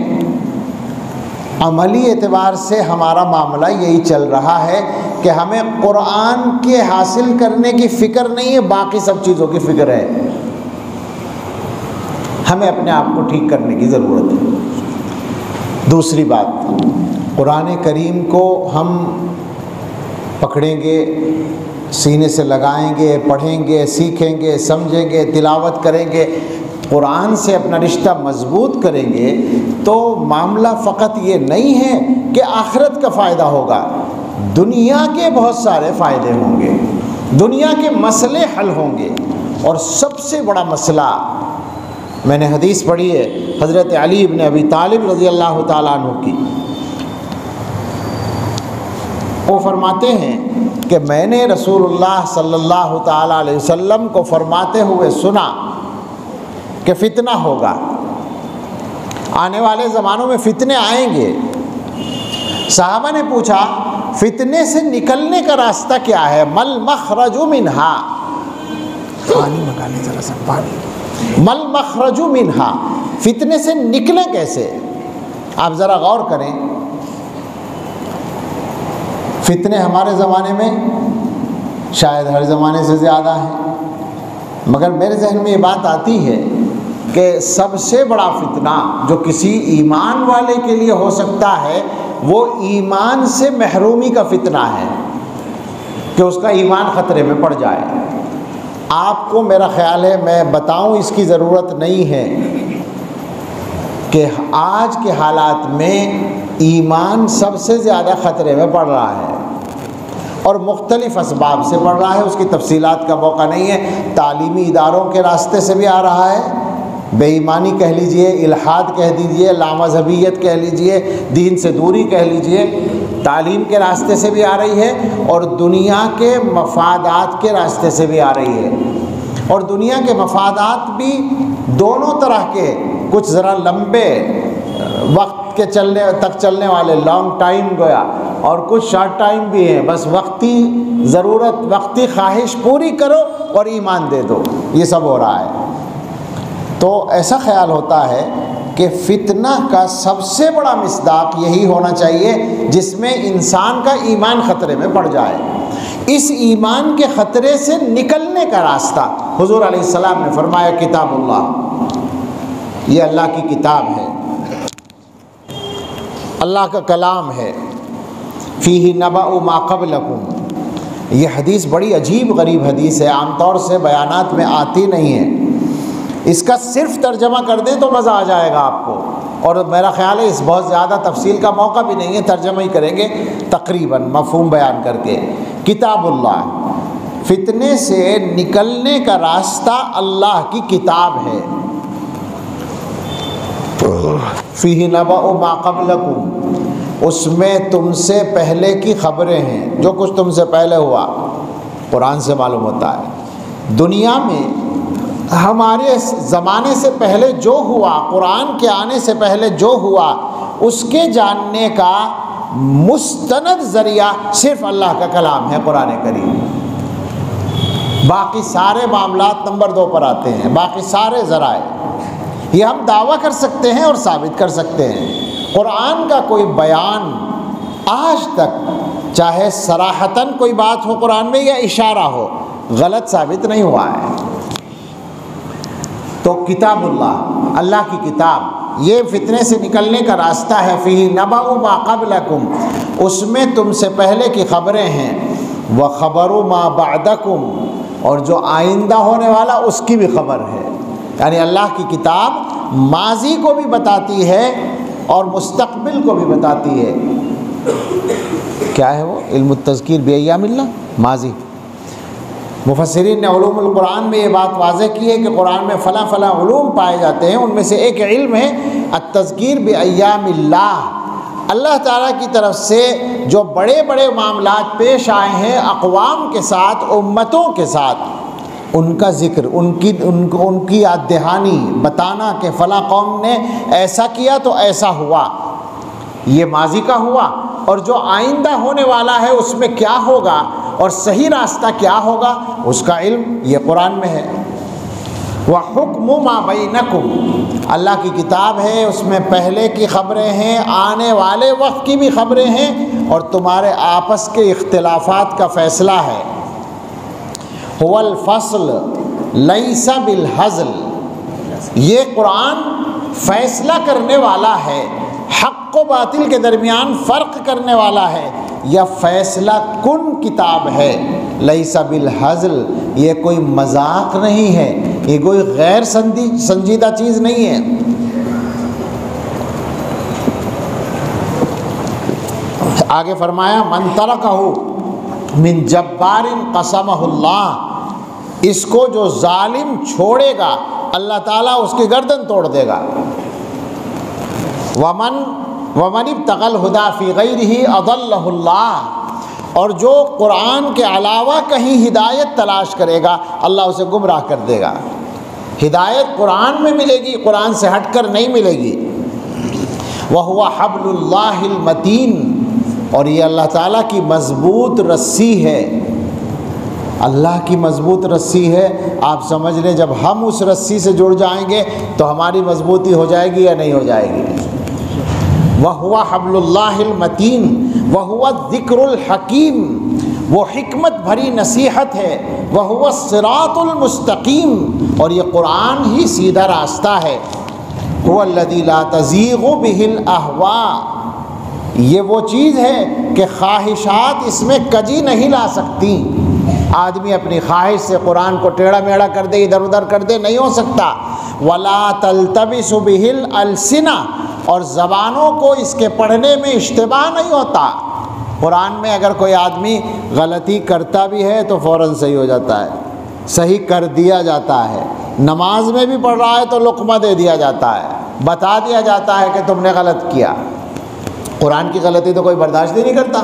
Speaker 2: عملی اعتبار سے ہمارا معاملہ یہی چل رہا ہے کہ ہمیں قرآن کے حاصل کرنے کی فکر نہیں ہے، باقی سب چیزوں کی فکر ہے۔ ہمیں اپنے آپ کو ٹھیک کرنے کی ضرورت ہے۔ دوسری بات، قرآن کریم کو ہم پکڑیں گے، سینے سے لگائیں گے، پڑھیں گے، سیکھیں گے، سمجھیں گے، تلاوت کریں گے، قرآن سے اپنا رشتہ مضبوط کریں گے تو معاملہ فقط یہ نہیں ہے کہ آخرت کا فائدہ ہوگا، دنیا کے بہت سارے فائدے ہوں گے، دنیا کے مسئلے حل ہوں گے۔ اور سب سے بڑا مسئلہ، میں نے حدیث پڑھی ہے حضرت علی بن ابی طالب رضی اللہ تعالیٰ عنہ کی، وہ فرماتے ہیں کہ میں نے رسول اللہ صلی اللہ تعالیٰ علیہ وسلم کو فرماتے ہوئے سنا کہ فتنہ ہوگا، آنے والے زمانوں میں فتنے آئیں گے۔ صحابہ نے پوچھا فتنے سے نکلنے کا راستہ کیا ہے؟ مل مخرج منہا، پانی منگا لیں ذرا سا پانی، مل مخرج منہا، فتنے سے نکلیں کیسے؟ آپ ذرا غور کریں، فتنے ہمارے زمانے میں شاید ہر زمانے سے زیادہ ہیں، مگر میرے ذہن میں یہ بات آتی ہے کہ سب سے بڑا فتنہ جو کسی ایمان والے کے لیے ہو سکتا ہے وہ ایمان سے محرومی کا فتنہ ہے، کہ اس کا ایمان خطرے میں پڑ جائے۔ آپ کو میرا خیال ہے میں بتاؤں اس کی ضرورت نہیں ہے کہ آج کے حالات میں ایمان سب سے زیادہ خطرے میں پڑ رہا ہے، اور مختلف اسباب سے پڑھ رہا ہے، اس کی تفصیلات کا موقع نہیں ہے۔ تعلیمی اداروں کے راستے سے بھی آ رہا ہے، بے ایمانی کہہ لیجئے، الحاد کہہ دیجئے، لامذہبیت کہہ لیجئے، دین سے دوری کہہ لیجئے، تعلیم کے راستے سے بھی آ رہی ہے، اور دنیا کے مفادات کے راستے سے بھی آ رہی ہے۔ اور دنیا کے مفادات بھی دونوں طرح کے، کچھ ذرا لمبے وقت کے چلنے والے، لانگ ٹائم گویا، اور کچھ شارٹ ٹائم بھی ہیں، بس وقتی ضرورت، وقتی خواہش پوری کرو اور ایمان دے دو، یہ سب ہو رہا ہے۔ تو ایسا خیال ہوتا ہے کہ فتنہ کا سب سے بڑا مصداق یہی ہونا چاہیے جس میں انسان کا ایمان خطرے میں پڑ جائے۔ اس ایمان کے خطرے سے نکلنے کا راستہ حضور علیہ السلام نے فرمایا کتاب اللہ، یہ اللہ کی کتاب ہے، اللہ کا کلام ہے، فیہ نبأ ما قبلکم۔ یہ حدیث بڑی عجیب غریب حدیث ہے، عام طور سے بیانات میں آتی نہیں ہے، اس کا صرف ترجمہ کر دیں تو مزہ آ جائے گا آپ کو، اور میرا خیال ہے اس بہت زیادہ تفصیل کا موقع بھی نہیں ہے، ترجمہ ہی کریں گے تقریباً مفہوم بیان کر کے۔ کتاب اللہ، فتنے سے نکلنے کا راستہ اللہ کی کتاب ہے۔ فیہ نبأ ما قبلکم، اس میں تم سے پہلے کی خبریں ہیں، جو کچھ تم سے پہلے ہوا قرآن سے معلوم ہوتا ہے۔ دنیا میں ہمارے زمانے سے پہلے جو ہوا، قرآن کے آنے سے پہلے جو ہوا، اس کے جاننے کا مستند ذریعہ صرف اللہ کا کلام ہے قرآن کریم۔ باقی سارے معاملات نمبر 2 پر آتے ہیں، باقی سارے ذرائع، یہ ہم دعویٰ کر سکتے ہیں اور ثابت کر سکتے ہیں۔ قرآن کا کوئی بیان آج تک، چاہے صراحتاً کوئی بات ہو قرآن میں یا اشارہ ہو، غلط ثابت نہیں ہوا ہے۔ تو کتاب اللہ، اللہ کی کتاب، یہ فتنے سے نکلنے کا راستہ ہے۔ فیہ نبأ ما قبلکم، اس میں تم سے پہلے کی خبریں ہیں، وخبر ما بعدکم، اور جو آئندہ ہونے والا اس کی بھی خبر ہے۔ یعنی اللہ کی کتاب ماضی کو بھی بتاتی ہے اور مستقبل کو بھی بتاتی ہے۔ کیا ہے وہ؟ علم التذکیر بایام اللہ، ماضی، مفسرین نے علوم القرآن میں یہ بات واضح کی ہے کہ قرآن میں فلاں فلاں علوم پائے جاتے ہیں، ان میں سے ایک علم ہے التذکیر بایام اللہ، اللہ تعالیٰ کی طرف سے جو بڑے بڑے معاملات پیش آئے ہیں اقوام کے ساتھ، امتوں کے ساتھ، ان کا ذکر، ان کی یاد دہانی، بتانا کہ فلاں قوم نے ایسا کیا تو ایسا ہوا، یہ ماضی کا ہوا، اور جو آئندہ ہونے والا ہے اس میں کیا ہوگا اور صحیح راستہ کیا ہوگا، اس کا علم یہ قرآن میں ہے۔ وَحُكْمُ مَا بَيْنَكُمْ، اللہ کی کتاب ہے، اس میں پہلے کی خبریں ہیں، آنے والے وقت کی بھی خبریں ہیں، اور تمہارے آپس کے اختلافات کا فیصلہ ہے۔ هُوَ الْفَصْلُ لَيْسَ بِالْهَزْلِ، یہ قرآن فیصلہ کرنے والا ہے، حق و باطل کے درمیان فرق کرنے والا ہے، یا فیصلہ کن کتاب ہے۔ لیس بالہزل، یہ کوئی مذاق نہیں ہے، یہ کوئی غیر سنجیدہ چیز نہیں ہے۔ آگے فرمایا من ترکہ من جبار قسمہ اللہ، اس کو جو ظالم چھوڑے گا اللہ تعالیٰ اس کی گردن توڑ دے گا۔ ومن ابتغى الہدی فی غیرہ اضلہ اللہ، اور جو قرآن کے علاوہ کہیں ہدایت تلاش کرے گا اللہ اسے گمراہ کر دے گا۔ ہدایت قرآن میں ملے گی، قرآن سے ہٹ کر نہیں ملے گی۔ وَهُوَ حَبْلُ اللَّهِ الْمَتِينُ، اور یہ اللہ تعالیٰ کی مضبوط رسی ہے، اللہ کی مضبوط رسی ہے۔ آپ سمجھ لیں جب ہم اس رسی سے جڑ جائیں گے تو ہماری مضبوطی ہو جائے گی یا نہیں ہو جائے گی۔ وَهُوَ حَبْلُ اللَّهِ الْمَتِينُ وَهُوَ الذِّكْرُ الْحَكِيمُ، وہ حکمت بھری نصیحت ہے۔ وَهُوَ الصِّرَاطُ الْمُسْتَقِيمُ، اور یہ قرآن ہی سیدھا راستہ ہے۔ هُوَ الَّذِي لَا تَزِيغُ بِهِ الْأَهْوَاءُ، یہ وہ چیز ہے کہ خواہشات اس میں کجی نہیں لا سکتی۔ آدمی اپنی خواہش سے قرآن کو ٹیڑھا میڑھا کر دے، ادھر ادھر کر دے، نہیں ہو سکتا۔ وَلَا تَلْتَبِسُ بِهِ الْأَلْسِنَةُ، اور زبانوں کو اس کے پڑھنے میں اشتباہ نہیں ہوتا۔ قرآن میں اگر کوئی آدمی غلطی کرتا بھی ہے تو فوراً صحیح ہو جاتا ہے، صحیح کر دیا جاتا ہے۔ نماز میں بھی پڑھ رہا ہے تو لقمہ دے دیا جاتا ہے، بتا دیا جاتا ہے کہ تم نے غلط کیا۔ قرآن کی غلطی تو کوئی برداشت ہی نہیں کرتا۔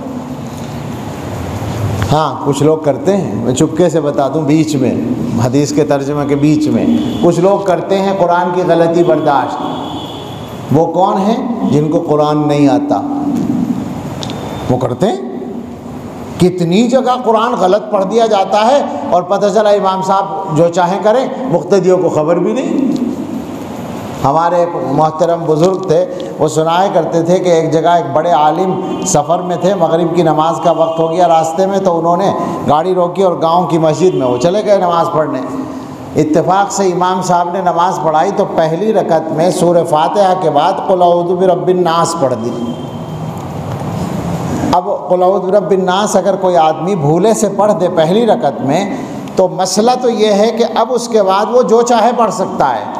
Speaker 2: ہاں کچھ لوگ کرتے ہیں، میں چپکے سے بتا دوں، بیچ میں حدیث کے ترجمہ کے بیچ میں کچھ لوگ کرتے ہیں قرآن کی غلطی برداشت۔ وہ کون ہیں؟ جن کو قرآن نہیں آتا، وہ کرتے ہیں۔ کتنی جگہ قرآن غلط پڑھ دیا جاتا ہے اور پتہ چلا امام صاحب جو چاہیں کریں، مقتدیوں کو خبر بھی نہیں۔ ہمارے ایک محترم بزرگ تھے، وہ سنایا کرتے تھے کہ ایک جگہ ایک بڑے عالم سفر میں تھے، مغرب کی نماز کا وقت ہو گیا راستے میں، تو انہوں نے گاڑی روکی اور گاؤں کی مسجد میں وہ چلے گئے نماز پڑھنے۔ اتفاق سے امام صاحب نے نماز پڑھائی تو پہلی رکعت میں سورہ فاتحہ کے بعد قل اعوذ برب الناس پڑھ دی۔ اب قل اعوذ برب الناس اگر کوئی آدمی بھولے سے پڑھ دے پہلی رکعت میں تو مسئلہ تو یہ ہے کہ اب اس کے بعد وہ جو چاہے پڑھ سکتا ہے،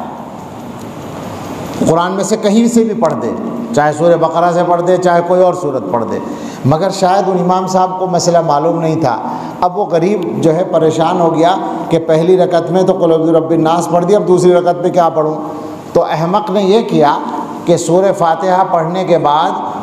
Speaker 2: قرآن میں سے کہیں سے بھی پڑھ دے، چاہے سورہ بقرہ سے پڑھ دے، چاہے کوئی اور سورت پڑھ دے۔ مگر شاید ان امام صاحب کو مسئلہ معلوم نہیں تھا۔ اب وہ غریب جو ہے پریشان ہو گیا کہ پہلی رکعت میں تو قل اعوذ برب الناس پڑھ دی، اب دوسری رکعت میں کیا پڑھوں؟ تو احمق نے یہ کیا کہ سورہ فاتحہ پڑھنے کے بعد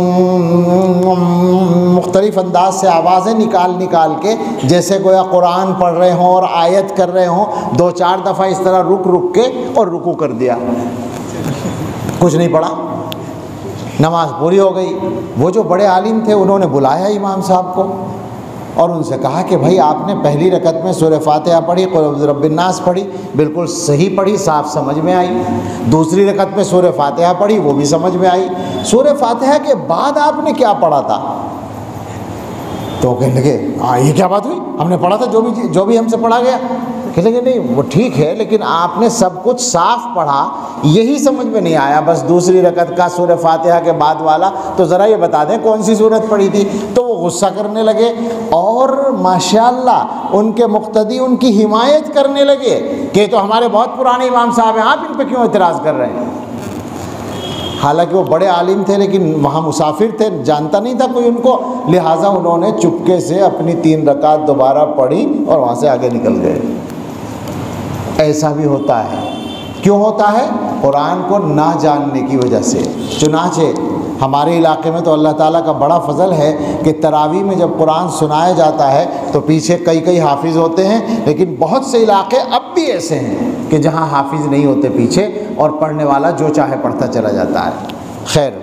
Speaker 2: مختلف انداز سے آوازیں نکال کے جیسے گویا قرآن پڑھ رہے ہوں اور آیت کر رہے ہوں، 2-4 دفعہ اس طرح رک کے اور رکوع کر دیا، کچھ نہیں پڑھا، نماز پوری ہو گئی۔ وہ جو بڑے عالم تھے انہوں نے بلایا امام صاحب کو اور ان سے کہا کہ بھائی آپ نے پہلی رکعت میں سورہ فاتحہ پڑھی، قل اعوذ برب الناس پڑھی، بالکل صحیح پڑھی، صاف سمجھ میں آئی۔ دوسری رکعت میں سورہ فاتحہ پڑھی، وہ بھی سمجھ میں آئی۔ سورہ فاتحہ کے بعد آپ نے کیا پڑھا تھا؟ تو کہنے لگے یہ کیا بات ہوئی، ہم نے پڑھا تھا جو بھی ہم سے پڑھا گیا۔ کہنے لگے نہیں وہ ٹھیک ہے، لیکن آپ نے سب کچھ صاف پڑھا، یہی سمجھ میں نہیں آیا، بس دوسری رکعت کا سورہ فاتحہ کے بعد والا تو ذرا یہ بتا دیں کون سی سورت پڑھی تھی۔ تو وہ غصہ کرنے لگے اور ماشاءاللہ ان کے مقتدی ان کی حمایت کرنے لگے کہ تو ہمارے بہت پرانے امام صاحب ہیں، آپ ان پہ کیوں اعتراض کر رہے ہیں؟ حالانکہ وہ بڑے عالم تھے لیکن وہاں مسافر تھے، جانتا نہیں تھا کوئی ان کو، لہٰذا انہوں نے چپکے سے اپنی 3 رکعت دوبارہ پڑھی اور وہاں سے آگے نکل گئے۔ ایسا بھی ہوتا ہے۔ کیوں ہوتا ہے؟ قرآن کو نہ جاننے کی وجہ سے۔ چنانچہ ہمارے علاقے میں تو اللہ تعالیٰ کا بڑا فضل ہے کہ تراویح میں جب قرآن سنایا جاتا ہے تو پیچھے کئی حافظ ہوتے ہیں، لیکن بہت سے علاقے اب بھی ایسے ہیں کہ جہاں حافظ نہیں ہوتے پیچھے، اور پڑھنے والا جو چاہے پڑھتا چلا جاتا ہے۔ خیر،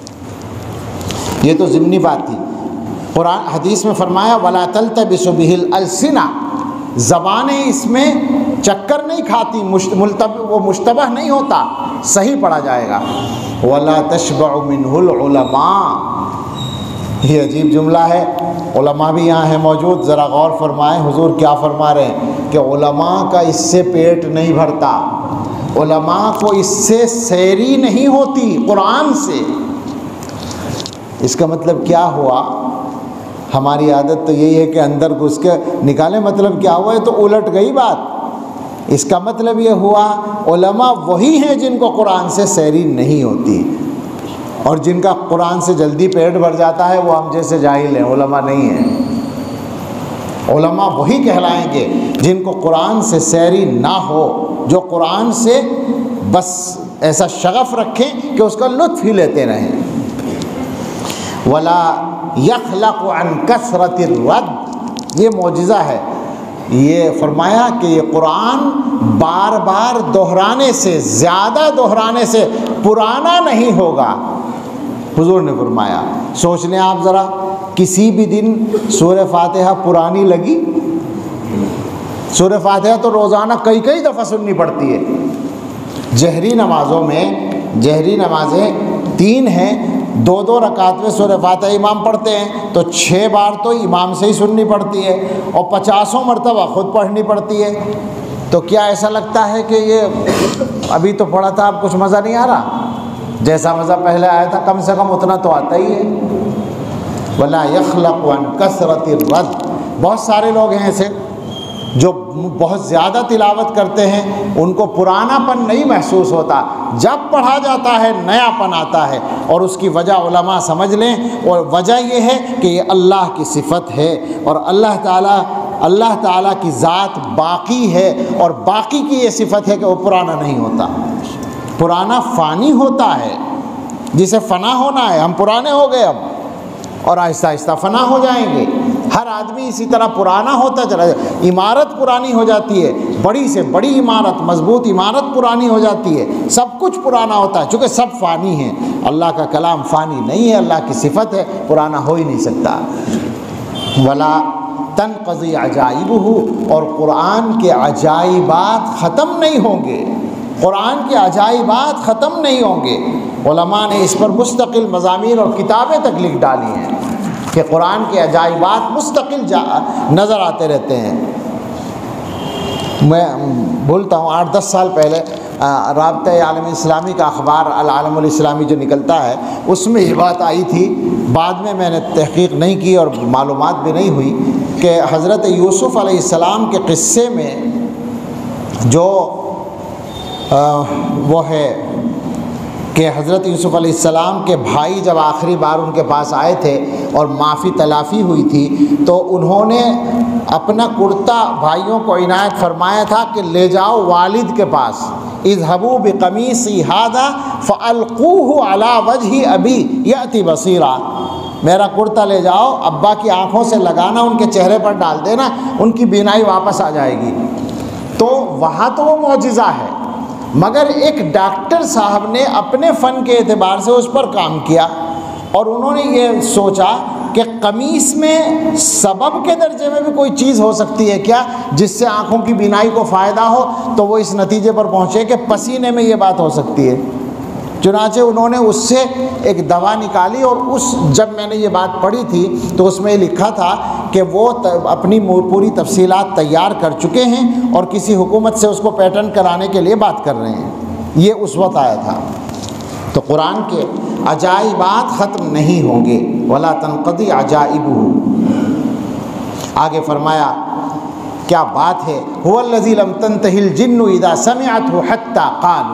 Speaker 2: یہ تو ضمنی بات تھی۔ قرآن حدیث میں فرمایا وَلَا تَلْتَبِسُ بِهِ الْأَلْسِنَةُ، زبانیں اس میں چکر نہیں کھاتی، وہ مشتبہ نہیں ہوتا، صحیح پڑھا جائے گا۔ وَلَا تَشْبَعُ مِنْهُ الْعُلَمَاءُ، یہ عجیب جملہ ہے۔ علماء بھی یہاں ہیں موجود، ذرا غور فرمائیں حضور کیا فرما رہے ہیں کہ علماء کا اس سے پیٹ نہیں بھرتا، علماء کو اس سے سیری نہیں ہوتی قرآن سے۔ اس کا مطلب کیا ہوا؟ ہماری عادت تو یہی ہے کہ اندر گھس کے نکالیں، مطلب کیا ہوا ہے تو الٹ گئی بات۔ اس کا مطلب یہ ہوا علماء وہی ہیں جن کو قرآن سے سیری نہیں ہوتی، اور جن کا قرآن سے جلدی پیٹ بھر جاتا ہے وہ ہم جیسے جاہل ہیں، علماء نہیں ہیں۔ علماء وہی کہلائیں گے جن کو قرآن سے سیری نہ ہو، جو قرآن سے بس ایسا شغف رکھیں کہ اس کا لطف ہی لیتے رہیں۔ وَلَا يَخْلَقُ عَنْ كَثْرَةِ الرَّدِّ، یہ معجزہ ہے۔ یہ فرمایا کہ یہ قرآن بار بار دہرانے سے، زیادہ دہرانے سے پرانا نہیں ہوگا۔ حضور نے فرمایا، سوچ لیں آپ ذرا، کسی بھی دن سورہ فاتحہ پرانی لگی؟ سورہ فاتحہ تو روزانہ کئی دفعہ سننی پڑتی ہے۔ جہری نمازوں میں، جہری نمازیں 3 ہیں، 2 رکعت میں سورہ فاتحہ امام پڑھتے ہیں تو 6 بار تو امام سے ہی سننی پڑتی ہے، اور 50 مرتبہ خود پڑھنی پڑتی ہے۔ تو کیا ایسا لگتا ہے کہ یہ ابھی تو پڑھا تھا اب کچھ مزہ نہیں آ رہا؟ جیسا مزہ پہلے آیا تھا کم سے کم اتنا تو آتا ہی ہے۔ وَلَا يَخْلَقُ عَنْ كَثْرَةِ الرَّدِّ، بہت سارے لوگ ہیں ایسے جو بہت زیادہ تلاوت کرتے ہیں، ان کو پرانا پن نہیں محسوس ہوتا، جب پڑھا جاتا ہے نیا پن آتا ہے، اور اس کی وجہ علماء سمجھ لیں، اور وجہ یہ ہے کہ یہ اللہ کی صفت ہے، اور اللہ تعالیٰ کی ذات باقی ہے، اور باقی کی یہ صفت ہے کہ وہ پرانا نہیں ہوتا۔ پرانا فانی ہوتا ہے، جسے فنا ہونا ہے، ہم پرانے ہو گئے اب، اور آہستہ آہستہ فنا ہو جائیں گے۔ ہر آدمی اسی طرح پرانا ہوتا چلا جائے، عمارت پرانی ہو جاتی ہے، بڑی سے بڑی عمارت، مضبوط عمارت پرانی ہو جاتی ہے، سب کچھ پرانا ہوتا ہے، چونکہ سب فانی ہیں۔ اللہ کا کلام فانی نہیں ہے، اللہ کی صفت ہے، پرانا ہو ہی نہیں سکتا۔ ولا تنقضی عجائبہ، اور قرآن کے عجائبات ختم نہیں ہوں گے، قرآن کے عجائبات ختم نہیں ہوں گے۔ علماء نے اس پر مستقل مضامین اور کتابیں تک لکھ ڈالی ہیں کہ قرآن کے عجائبات مستقل نظر آتے رہتے ہیں۔ میں بھولتا ہوں 8-10 سال پہلے رابطہ عالم اسلامی کا اخبار العالم الاسلامی جو نکلتا ہے، اس میں یہ بات آئی تھی، بعد میں نے تحقیق نہیں کی اور معلومات بھی نہیں ہوئی، کہ حضرت یوسف علیہ السلام کے قصے میں جو وہ ہے کہ حضرت یوسف علیہ السلام کے بھائی جب آخری بار ان کے پاس آئے تھے اور معافی تلافی ہوئی تھی، تو انہوں نے اپنا کرتا بھائیوں کو عنایت فرمایا تھا کہ لے جاؤ والد کے پاس، اذهبوا بقمیصی ھذا فالقوه علی وجہ ابی یأتی بصیرا، میرا کرتا لے جاؤ، ابا کی آنکھوں سے لگانا، ان کے چہرے پر ڈال دینا، ان کی بینائی واپس آ جائے گی۔ تو وہاں تو وہ معجزہ ہے، مگر ایک ڈاکٹر صاحب نے اپنے فن کے اعتبار سے اس پر کام کیا، اور انہوں نے یہ سوچا کہ قمیص میں سبب کے درجے میں بھی کوئی چیز ہو سکتی ہے کیا جس سے آنکھوں کی بینائی کو فائدہ ہو، تو وہ اس نتیجے پر پہنچے کہ پسینے میں یہ بات ہو سکتی ہے۔ چنانچہ انہوں نے اس سے ایک دوا نکالی، اور جب میں نے یہ بات پڑھی تھی تو اس میں لکھا تھا کہ وہ اپنی پوری تفصیلات تیار کر چکے ہیں اور کسی حکومت سے اس کو پیٹنٹ کرانے کے لیے بات کر رہے ہیں۔ یہ اس وقت آیا تھا۔ تو قرآن کے عجائبات ختم نہیں ہوں گے، ولا تنقضی عجائبہ۔ آگے فرمایا کیا بات ہے، هو الذی لم تنتهی الجن اذا سمعته حتی قالوا،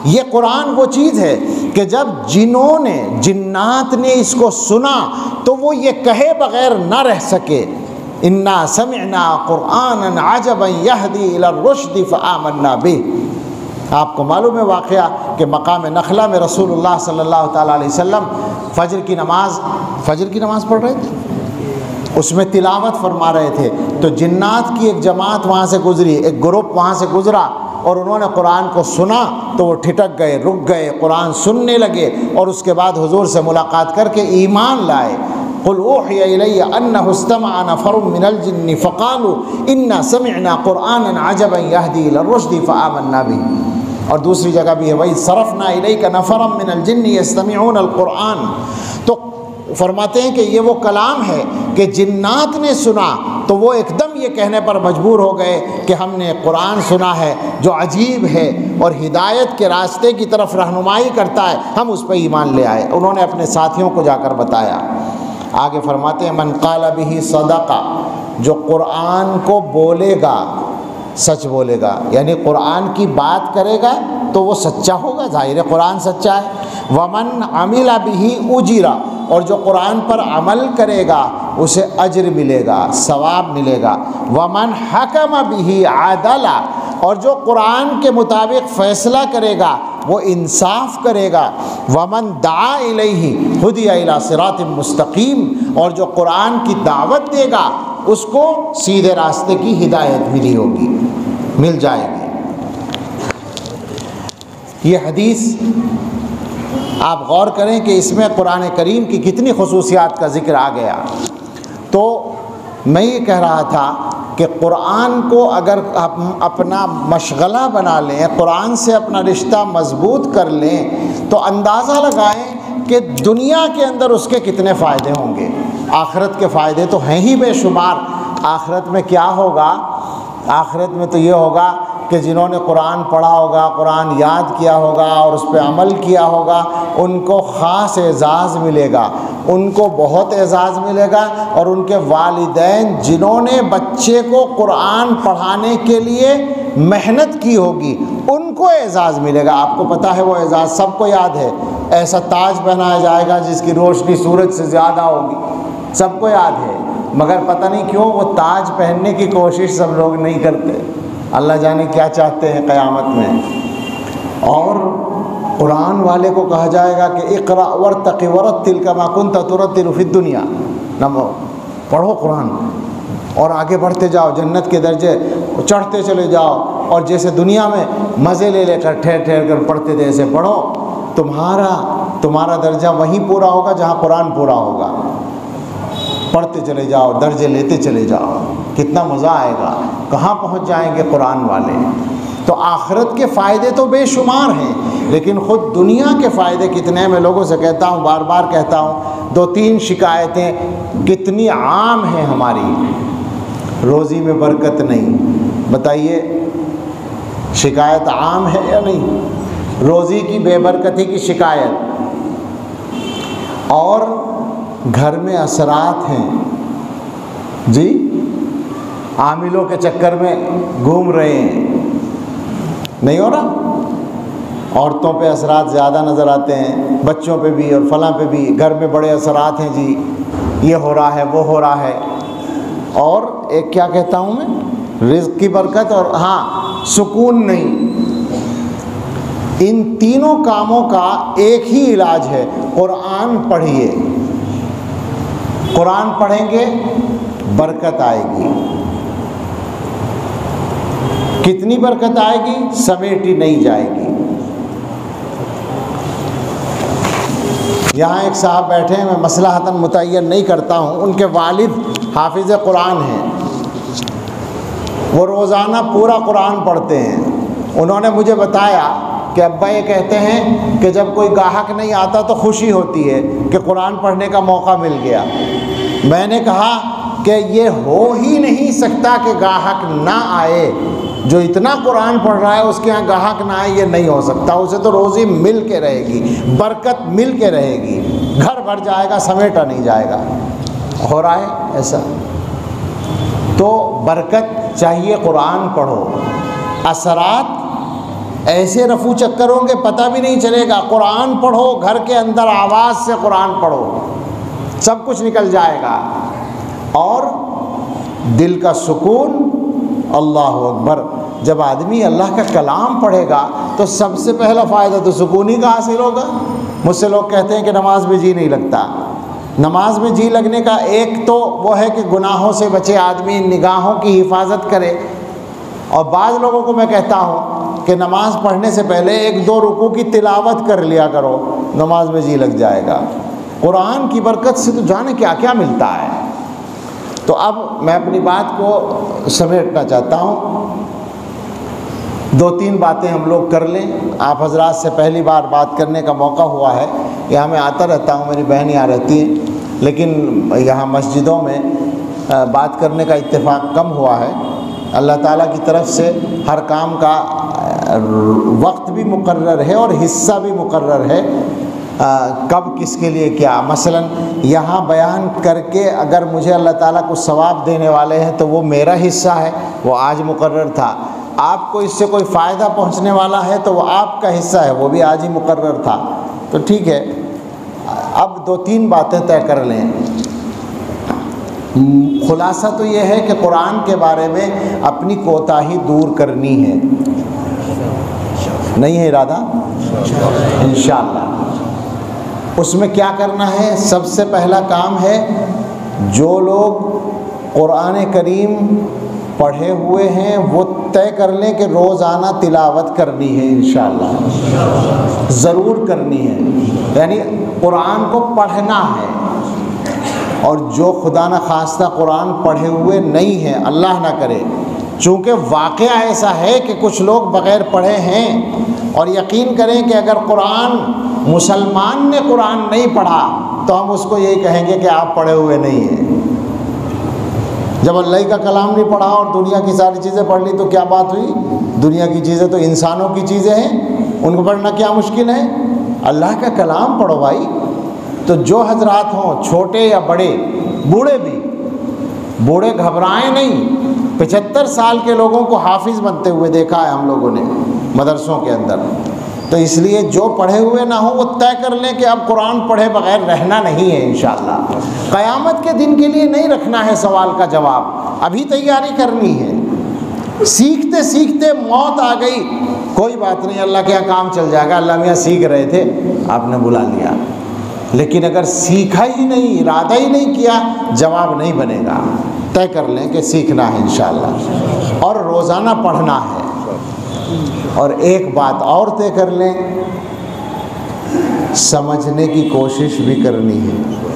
Speaker 2: یہ قرآن وہ چیز ہے کہ جب جنات نے اس کو سنا تو وہ یہ کہے بغیر نہ رہ سکے، انا سمعنا قرآنا عجبا یہدی الی الرشد فآمنا بہ۔ آپ کو معلوم ہے واقعہ کہ مقام نخلہ میں رسول اللہ صلی اللہ تعالیٰ علیہ وسلم فجر کی نماز پڑھ رہے تھے، اس میں تلاوت فرما رہے تھے، تو جنات کی ایک جماعت وہاں سے گزری، ایک گروپ وہاں سے گزرا، اور انہوں نے قرآن کو سنا تو وہ ٹھٹک گئے، رک گئے، قرآن سننے لگے، اور اس کے بعد حضور سے ملاقات کر کے ایمان لائے۔ قل اوحی الی انہ استمع نفر من الجن فقالوا انا سمعنا قرآنا عجبا یہدی الی الرشد فآمنا بہ۔ اور دوسری جگہ بھی ہے وَإِذْ صَرَفْنَا إِلَيْكَ نَفَرًا مِّنَ الْجِنِّ يَسْتَمِعُونَ الْقُرْآنَ۔ تو فرماتے ہیں کہ یہ وہ کلام ہے کہ جنات نے سنا تو وہ ایک دم یہ کہنے پر مجبور ہو گئے کہ ہم نے قرآن سنا ہے جو عجیب ہے اور ہدایت کے راستے کی طرف رہنمائی کرتا ہے، ہم اس پہ ایمان لے آئے۔ انہوں نے اپنے ساتھیوں کو جا کر بتایا۔ آگے فرماتے ہیں من قال بہ صدق، جو قرآن کو بولے گا سچ بولے گا، یعنی قرآن کی بات کرے گا تو وہ سچا ہوگا، ظاہر ہے قرآن سچا ہے۔ ومن عمل بہ اجر، اور جو قرآن پر عمل کرے گا اسے اجر ملے گا، ثواب ملے گا۔ ومن حکم بہ عدل، اور جو قرآن کے مطابق فیصلہ کرے گا وہ انصاف کرے گا۔ ومن دعا الیہ ہدی الی صراط مستقیم، اور جو قرآن کی دعوت دے گا اس کو سیدھے راستے کی ہدایت مل جائے گی۔ یہ حدیث آپ غور کریں کہ اس میں قرآن کریم کی کتنی خصوصیات کا ذکر آ گیا۔ تو میں یہ کہہ رہا تھا کہ قرآن کو اگر ہم اپنا مشغلہ بنا لیں، قرآن سے اپنا رشتہ مضبوط کر لیں تو اندازہ لگائیں کہ دنیا کے اندر اس کے کتنے فائدے ہوں گے۔ آخرت کے فائدے تو ہیں ہی بے شمار۔ آخرت میں کیا ہوگا؟ آخرت میں تو یہ ہوگا کہ جنہوں نے قرآن پڑھا ہوگا، قرآن یاد کیا ہوگا اور اس پہ عمل کیا ہوگا، ان کو خاص اعزاز ملے گا، ان کو بہت اعزاز ملے گا، اور ان کے والدین جنہوں نے بچے کو قرآن پڑھانے کے لیے محنت کی ہوگی ان کو اعزاز ملے گا۔ آپ کو پتہ ہے وہ اعزاز سب کو یاد ہے، ایسا تاج پہنایا جائے گا جس کی روشنی سورج سے زیادہ ہوگی، سب کو یاد ہے، مگر پتہ نہیں کیوں وہ تاج پہننے کی کوشش سب لوگ نہیں کرتے۔ اللہ جانے کیا چاہتے ہیں قیامت میں۔ اور قرآن والے کو کہا جائے گا کہ اقرأ ورتق ورتل کما کنت ترتل فی الدنیا، پڑھو قرآن اور آگے بڑھتے جاؤ، جنت کے درجے چڑھتے چلے جاؤ، اور جیسے دنیا میں مزے لے لے کر ٹھہر ٹھہر کر پڑھتے تھے ایسے پڑھو، تمہارا درجہ وہیں پورا ہوگا جہاں قرآن پورا ہوگا۔ پڑھتے چلے جاؤ، درجے لیتے چلے جاؤ، کتنا مزہ آئے گا، کہاں پہنچ جائیں گے قرآن والے۔ تو آخرت کے فائدے تو بے شمار ہیں، لیکن خود دنیا کے فائدے کتنے ہیں۔ میں لوگوں سے کہتا ہوں، بار بار کہتا ہوں، 2-3 شکایتیں کتنی عام ہیں ہماری۔ روزی میں برکت نہیں، بتائیے شکایت عام ہے یا نہیں؟ روزی کی بے برکتی کی شکایت، اور گھر میں اثرات ہیں جی، عاملوں کے چکر میں گھوم رہے ہیں، نہیں ہو رہا؟ عورتوں پہ اثرات زیادہ نظر آتے ہیں، بچوں پہ بھی اور فلاں پہ بھی، گھر میں بڑے اثرات ہیں جی، یہ ہو رہا ہے وہ ہو رہا ہے۔ اور ایک کیا کہتا ہوں میں، رزق کی برکت، اور ہاں سکون نہیں۔ ان تینوں کاموں کا ایک ہی علاج ہے، قرآن پڑھیے۔ قرآن پڑھیں گے برکت آئے گی۔ کتنی برکت آئے گی؟ سمیٹی نہیں جائے گی۔ یہاں ایک صاحب بیٹھے ہیں، میں مصلحتاً متعین نہیں کرتا ہوں، ان کے والد حافظ قرآن ہیں، وہ روزانہ پورا قرآن پڑھتے ہیں۔ انہوں نے مجھے بتایا کہ ابا یہ کہتے ہیں کہ جب کوئی گاہک نہیں آتا تو خوشی ہوتی ہے کہ قرآن پڑھنے کا موقع مل گیا۔ میں نے کہا کہ یہ ہو ہی نہیں سکتا کہ گاہک نہ آئے، جو اتنا قرآن پڑھ رہا ہے اس کے ہاں گاہک نہ آئے، یہ نہیں ہو سکتا۔ اسے تو روزی مل کے رہے گی، برکت مل کے رہے گی، گھر بھر جائے گا، سمیٹا نہیں جائے گا۔ ہو رہا ہے ایسا؟ تو برکت چاہیے، قرآن پڑھو۔ اثرات ایسے رفو چکر ہوں گے پتہ بھی نہیں چلے گا. قرآن پڑھو، گھر کے اندر آواز سے قرآن پڑھو، سب کچھ نکل جائے گا. اور دل کا سکون، اللہ اکبر، جب آدمی اللہ کا کلام پڑھے گا تو سب سے پہلا فائدہ تو سکون ہی کا حاصل ہوگا. مجھ سے لوگ کہتے ہیں کہ نماز میں جی نہیں لگتا. نماز میں جی لگنے کا ایک تو وہ ہے کہ گناہوں سے بچے آدمی، نگاہوں کی حفاظت کرے. اور بعض لوگوں کو میں کہتا ہوں کہ نماز پڑھنے سے پہلے 1-2 رکوع کی تلاوت کر لیا کرو، نماز میں جی لگ جائے گا. قرآن کی برکت سے تو جانے کیا کیا ملتا ہے. تو اب میں اپنی بات کو سمیٹنا چاہتا ہوں. 2-3 باتیں ہم لوگ کر لیں. آپ حضرات سے پہلی بار بات کرنے کا موقع ہوا ہے. یہاں میں آتا رہتا ہوں، میری بہن یہاں رہتی ہیں، لیکن یہاں مسجدوں میں بات کرنے کا اتفاق کم ہوا ہے. اللہ تعالیٰ کی طرف سے ہر کام کا وقت بھی مقرر ہے اور حصہ بھی مقرر ہے، کب کس کے لیے کیا. مثلا یہاں بیان کر کے اگر مجھے اللہ تعالیٰ کو ثواب دینے والے ہیں تو وہ میرا حصہ ہے، وہ آج مقرر تھا. آپ کو اس سے کوئی فائدہ پہنچنے والا ہے تو وہ آپ کا حصہ ہے، وہ بھی آج ہی مقرر تھا. تو ٹھیک ہے، اب 2-3 باتیں طے کر لیں. خلاصہ تو یہ ہے کہ قرآن کے بارے میں اپنی کوتاہی دور کرنی ہے. نہیں ہے ارادہ؟ انشاءاللہ. اس میں کیا کرنا ہے؟ سب سے پہلا کام ہے، جو لوگ قرآن کریم پڑھے ہوئے ہیں وہ طے کر لیں کہ روزانہ تلاوت کرنی ہے. انشاءاللہ ضرور کرنی ہے، یعنی قرآن کو پڑھنا ہے. اور جو خدا نہ خواستہ قرآن پڑھے ہوئے نہیں ہیں، اللہ نہ کرے، چونکہ واقعہ ایسا ہے کہ کچھ لوگ بغیر پڑھے ہیں. اور یقین کریں کہ اگر قرآن مسلمان نے قرآن نہیں پڑھا تو ہم اس کو یہی کہیں گے کہ آپ پڑھے ہوئے نہیں ہیں. جب اللہ کا کلام نہیں پڑھا اور دنیا کی ساری چیزیں پڑھ لی تو کیا بات ہوئی؟ دنیا کی چیزیں تو انسانوں کی چیزیں ہیں، ان کو پڑھنا کیا مشکل ہے؟ اللہ کا کلام پڑھو بھائی. تو جو حضرات ہوں، چھوٹے یا بڑے، بوڑھے بھی، بوڑھے گھبرائیں نہیں. 75 سال کے لوگوں کو حافظ بنتے ہوئے دیکھا ہے ہم لوگوں نے مدرسوں کے اندر. تو اس لیے جو پڑھے ہوئے نہ ہوں وہ طے کر لیں کہ اب قرآن پڑھے بغیر رہنا نہیں ہے. انشاءاللہ قیامت کے دن کے لیے نہیں رکھنا ہے سوال کا جواب، ابھی تیاری کرنی ہے. سیکھتے سیکھتے موت آ گئی، کوئی بات نہیں، اللہ کے یہاں کام چل جائے گا. اللہ میاں سیکھ رہے تھے، آپ نے بلا لیا. لیکن اگر سیکھا ہی نہیں، ارادہ ہی نہیں کیا، جواب نہیں بنے گا. طے کر لیں کہ سیکھنا ہے انشاءاللہ، اور روزانہ پڑھنا ہے. اور ایک بات اور طے کر لیں، سمجھنے کی کوشش بھی کرنی ہے.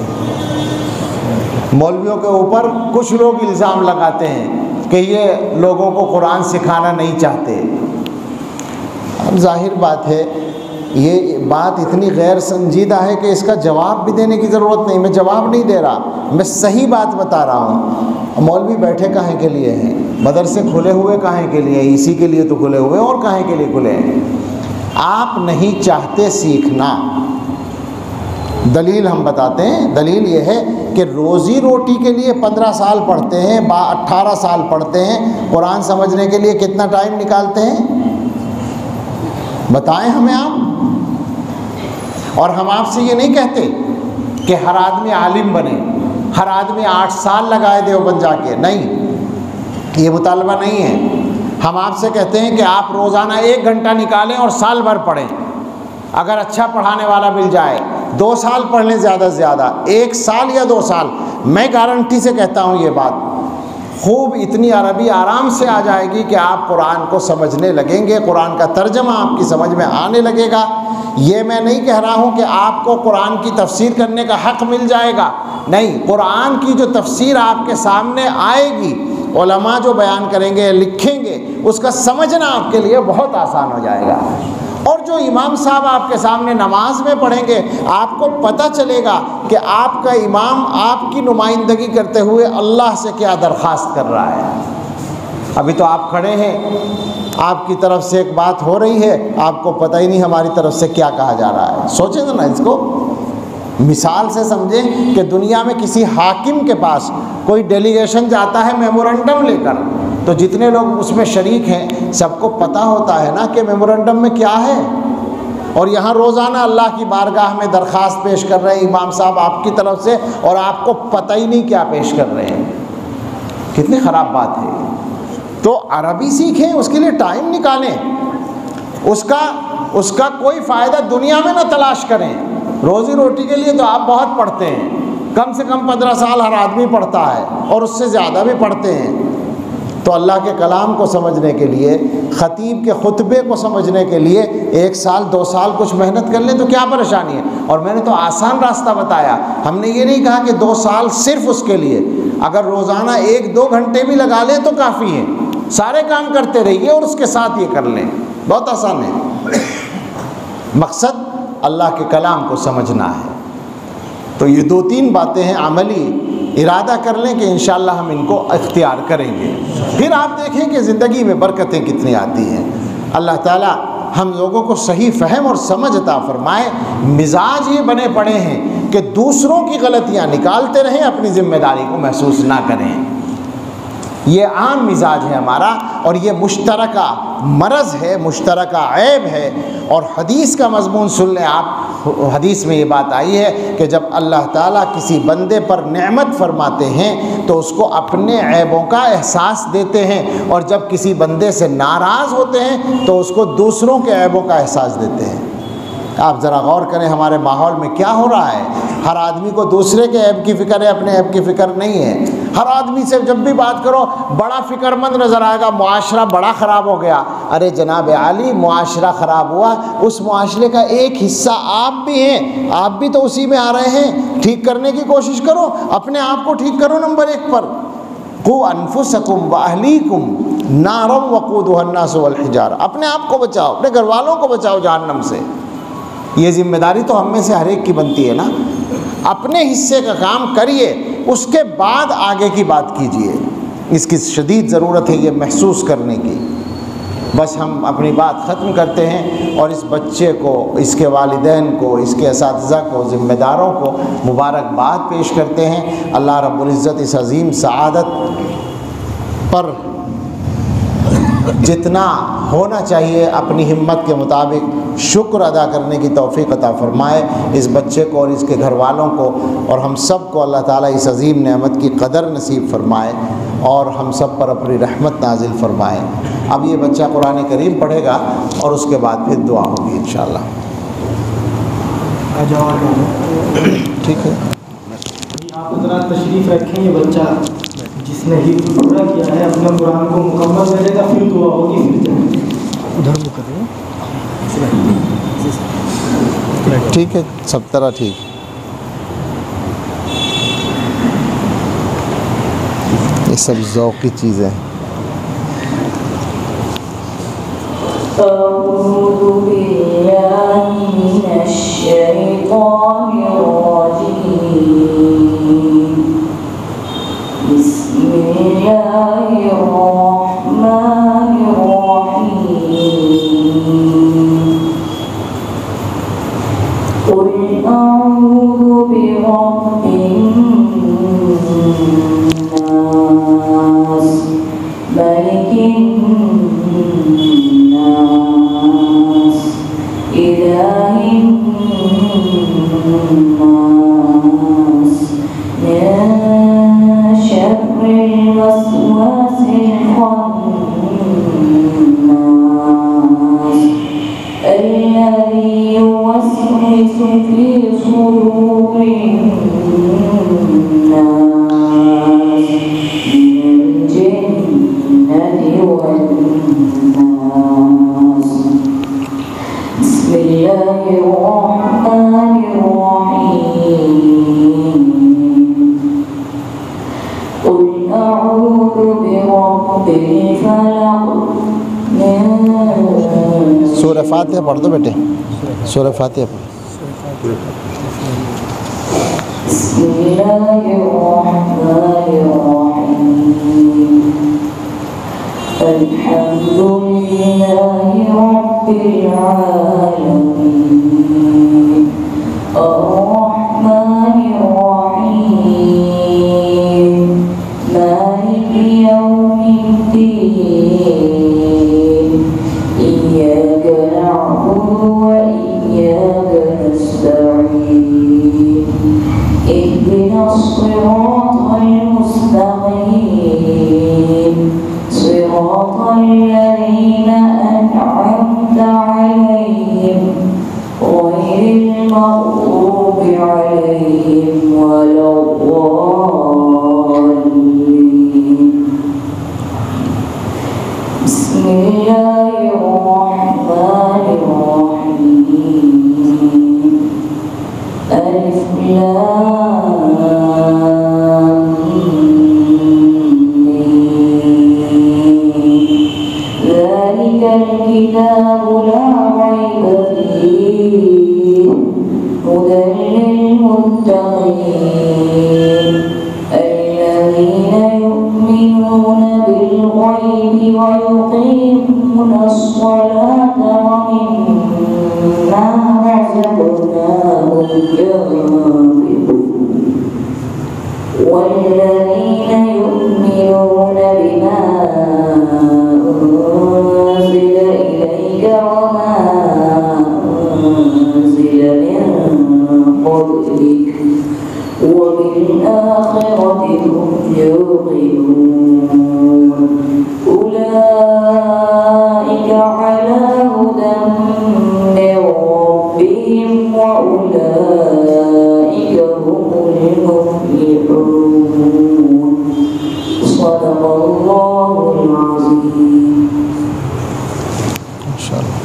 Speaker 2: مولویوں کے اوپر کچھ لوگ الزام لگاتے ہیں کہ یہ لوگوں کو قرآن سکھانا نہیں چاہتے. اب ظاہر بات ہے، یہ بات اتنی غیر سنجیدہ ہے کہ اس کا جواب بھی دینے کی ضرورت نہیں. میں جواب نہیں دے رہا، میں صحیح بات بتا رہا ہوں. مولوی بیٹھے کاہیں کے لیے ہیں؟ مدرسے کھلے ہوئے کاہیں کے لیے؟ اسی کے لیے تو کھلے ہوئے، اور کاہیں کے لیے کھلے ہیں؟ آپ نہیں چاہتے سیکھنا. دلیل ہم بتاتے ہیں. دلیل یہ ہے کہ روزی روٹی کے لیے 15 سال پڑھتے ہیں، 18 سال پڑھتے ہیں. قرآن سمجھنے کے لیے کتنا ٹائم نکالتے ہیں؟ بتائیں ہمیں آپ. اور ہم آپ سے یہ نہیں کہتے کہ ہر آدمی عالم بنے، ہر آدمی 8 سال لگائے دیوبند جا کے، نہیں، یہ مطالبہ نہیں ہے. ہم آپ سے کہتے ہیں کہ آپ روزانہ 1 گھنٹہ نکالیں اور سال بھر پڑھیں. اگر اچھا پڑھانے والا مل جائے 2 سال پڑھ لیں، زیادہ سے زیادہ 1 سال یا 2 سال. میں گارنٹی سے کہتا ہوں یہ بات، خوب اتنی عربی آرام سے آ جائے گی کہ آپ قرآن کو سمجھنے لگیں گے، قرآن کا ترجمہ آپ کی سمجھ میں آنے لگے گا. یہ میں نہیں کہہ رہا ہوں کہ آپ کو قرآن کی تفسیر کرنے کا حق مل جائے گا، نہیں. قرآن کی جو تفسیر آپ کے سامنے آئے گی، علماء جو بیان کریں گے، لکھیں گے، اس کا سمجھنا آپ کے لیے بہت آسان ہو جائے گا. اور جو امام صاحب آپ کے سامنے نماز میں پڑھیں گے، آپ کو پتہ چلے گا کہ آپ کا امام آپ کی نمائندگی کرتے ہوئے اللہ سے کیا درخواست کر رہا ہے. ابھی تو آپ کھڑے ہیں، آپ کی طرف سے ایک بات ہو رہی ہے، آپ کو پتہ ہی نہیں ہماری طرف سے کیا کہا جا رہا ہے. سوچیں نا اس کو، مثال سے سمجھیں کہ دنیا میں کسی حاکم کے پاس کوئی ڈیلیگیشن جاتا ہے میمورنڈم لے کر، تو جتنے لوگ اس میں شریک ہیں سب کو پتہ ہوتا ہے نا کہ میمورنڈم میں کیا ہے، اور یہاں روزانہ اللہ کی بارگاہ میں درخواست پیش کر رہے ہیں امام صاحب آپ کی طرف سے، اور آپ کو پتہ ہی نہیں کیا پیش کر رہے ہیں۔ کتنی خراب بات ہے۔ تو عربی سیکھیں، اس کے لیے ٹائم نکالیں، اس کا کوئی فائدہ دنیا میں نہ تلاش کریں۔ روزی روٹی کے لیے تو آپ بہت پڑھتے ہیں، کم سے کم 15 سال ہر آدمی پڑھتا ہے، اور اس سے زیادہ بھی پڑھتے ہیں۔ تو اللہ کے کلام کو سمجھنے کے لیے، خطیب کے خطبے کو سمجھنے کے لیے 1 سال 2 سال کچھ محنت کر لیں تو کیا پریشانی ہے؟ اور میں نے تو آسان راستہ بتایا، ہم نے یہ نہیں کہا کہ 2 سال صرف اس کے لیے، اگر روزانہ 1-2 گھنٹے بھی لگا لیں تو کافی ہے، سارے کام کرتے رہیے اور اس کے ساتھ یہ کر لیں، بہت آسان ہے۔ مقصد اللہ کے کلام کو سمجھنا ہے۔ تو یہ 2-3 باتیں ہیں، عملی ارادہ کر لیں کہ انشاءاللہ ہم ان کو اختیار کریں گے، پھر آپ دیکھیں کہ زندگی میں برکتیں کتنی آتی ہیں۔ اللہ تعالیٰ ہم لوگوں کو صحیح فہم اور سمجھ عطا فرمائے۔ مزاج یہ بنے پڑے ہیں کہ دوسروں کی غلطیاں نکالتے رہیں، اپنی ذمہ داری کو محسوس نہ کریں۔ یہ عام مزاج ہے ہمارا، اور یہ مشترکہ مرض ہے، مشترکہ عیب ہے۔ اور حدیث کا مضمون سن لیں آپ، حدیث میں یہ بات آئی ہے کہ جب اللہ تعالیٰ کسی بندے پر نعمت فرماتے ہیں تو اس کو اپنے عیبوں کا احساس دیتے ہیں، اور جب کسی بندے سے ناراض ہوتے ہیں تو اس کو دوسروں کے عیبوں کا احساس دیتے ہیں۔ آپ ذرا غور کریں ہمارے ماحول میں کیا ہو رہا ہے۔ ہر آدمی کو دوسرے کے عیب کی فکر ہے، اپنے عیب کی فکر نہیں ہے۔ ہر آدمی سے جب بھی بات کرو بڑا فکر مند نظر آئے گا، معاشرہ بڑا خراب ہو گیا۔ ارے جناب عالی، معاشرہ خراب ہوا، اس معاشرے کا ایک حصہ آپ بھی ہیں، آپ بھی تو اسی میں آ رہے ہیں۔ ٹھیک کرنے کی کوشش کرو، اپنے آپ کو ٹھیک کرو نمبر 1 پر۔ قوا انفسکم واہلیکم نارا وقودها الناس والحجارہ، اپنے آپ کو بچاؤ، اپنے گھر والوں کو بچاؤ جہنم سے۔ یہ ذمہ داری تو ہم میں سے ہر ایک کی بنتی ہے نا۔ اپنے حصے کا کام کریے، اس کے بعد آگے کی بات کیجیے۔ اس کی شدید ضرورت ہے یہ محسوس کرنے کی۔ بس ہم اپنی بات ختم کرتے ہیں، اور اس بچے کو، اس کے والدین کو، اس کے اساتذہ کو، ذمہ داروں کو مبارکباد پیش کرتے ہیں۔ اللہ رب العزت اس عظیم سعادت پر جتنا ہونا چاہیے اپنی ہمت کے مطابق شکر ادا کرنے کی توفیق عطا فرمائے۔ اس بچے کو اور اس کے گھر والوں کو اور ہم سب کو اللہ تعالیٰ اس عظیم نعمت کی قدر نصیب فرمائے، اور ہم سب پر اپنی رحمت نازل فرمائے۔ اب یہ بچہ قرآن کریم پڑھے گا اور اس کے بعد پھر دعا ہوگی انشاءاللہ۔ ٹھیک ہے،
Speaker 1: آپ ذرا تشریف رکھیں۔ یہ بچہ جس نے حفظ پورا کیا ہے اپنا قرآن کو مکمل کرے گا، پھر دعا ہوگی، پھر
Speaker 2: ٹھیک ہے، سب طرح ٹھیک۔ یہ سب ذوق کی چیزیں۔
Speaker 4: أعوذ بالله من الشيطان الرجيم بسم الله الرحمن الرحيم قل أعوذ برب الناس ملك الناس إله الناس من شر الوسواس الخناس الذي يوسوس في صدور الناس من الجنة والناس بسم الله الرحمن الرحيم قل أعوذ برب الفلق من
Speaker 2: سورہ فاتحہ پڑھ دو بیٹے، سورہ فاتحہ پڑھ۔
Speaker 4: بسم الله الرحمن الرحيم الحمد لله رب العالمين الرحمن الرحيم مالك يوم الدين الصراط المستقيم صراط الذين أنعمت عليهم غير المغضوب عليهم ولا الضالين. بسم الله الرحمن الرحيم. ألف لام ميم. ذلك الكتاب لا ريب فيه هدى للمتقين الذين يؤمنون بالغيب ويقيمون الصلاة ومما رزقناهم ينفقون والذين يؤمنون بما أنزل إليك وما أنزل من قبلك وبالآخرة هم يوقنون أولئك على هدى من ربهم وأولئك هم المفلحون. صدق الله العظيم.
Speaker 2: ما شاء الله.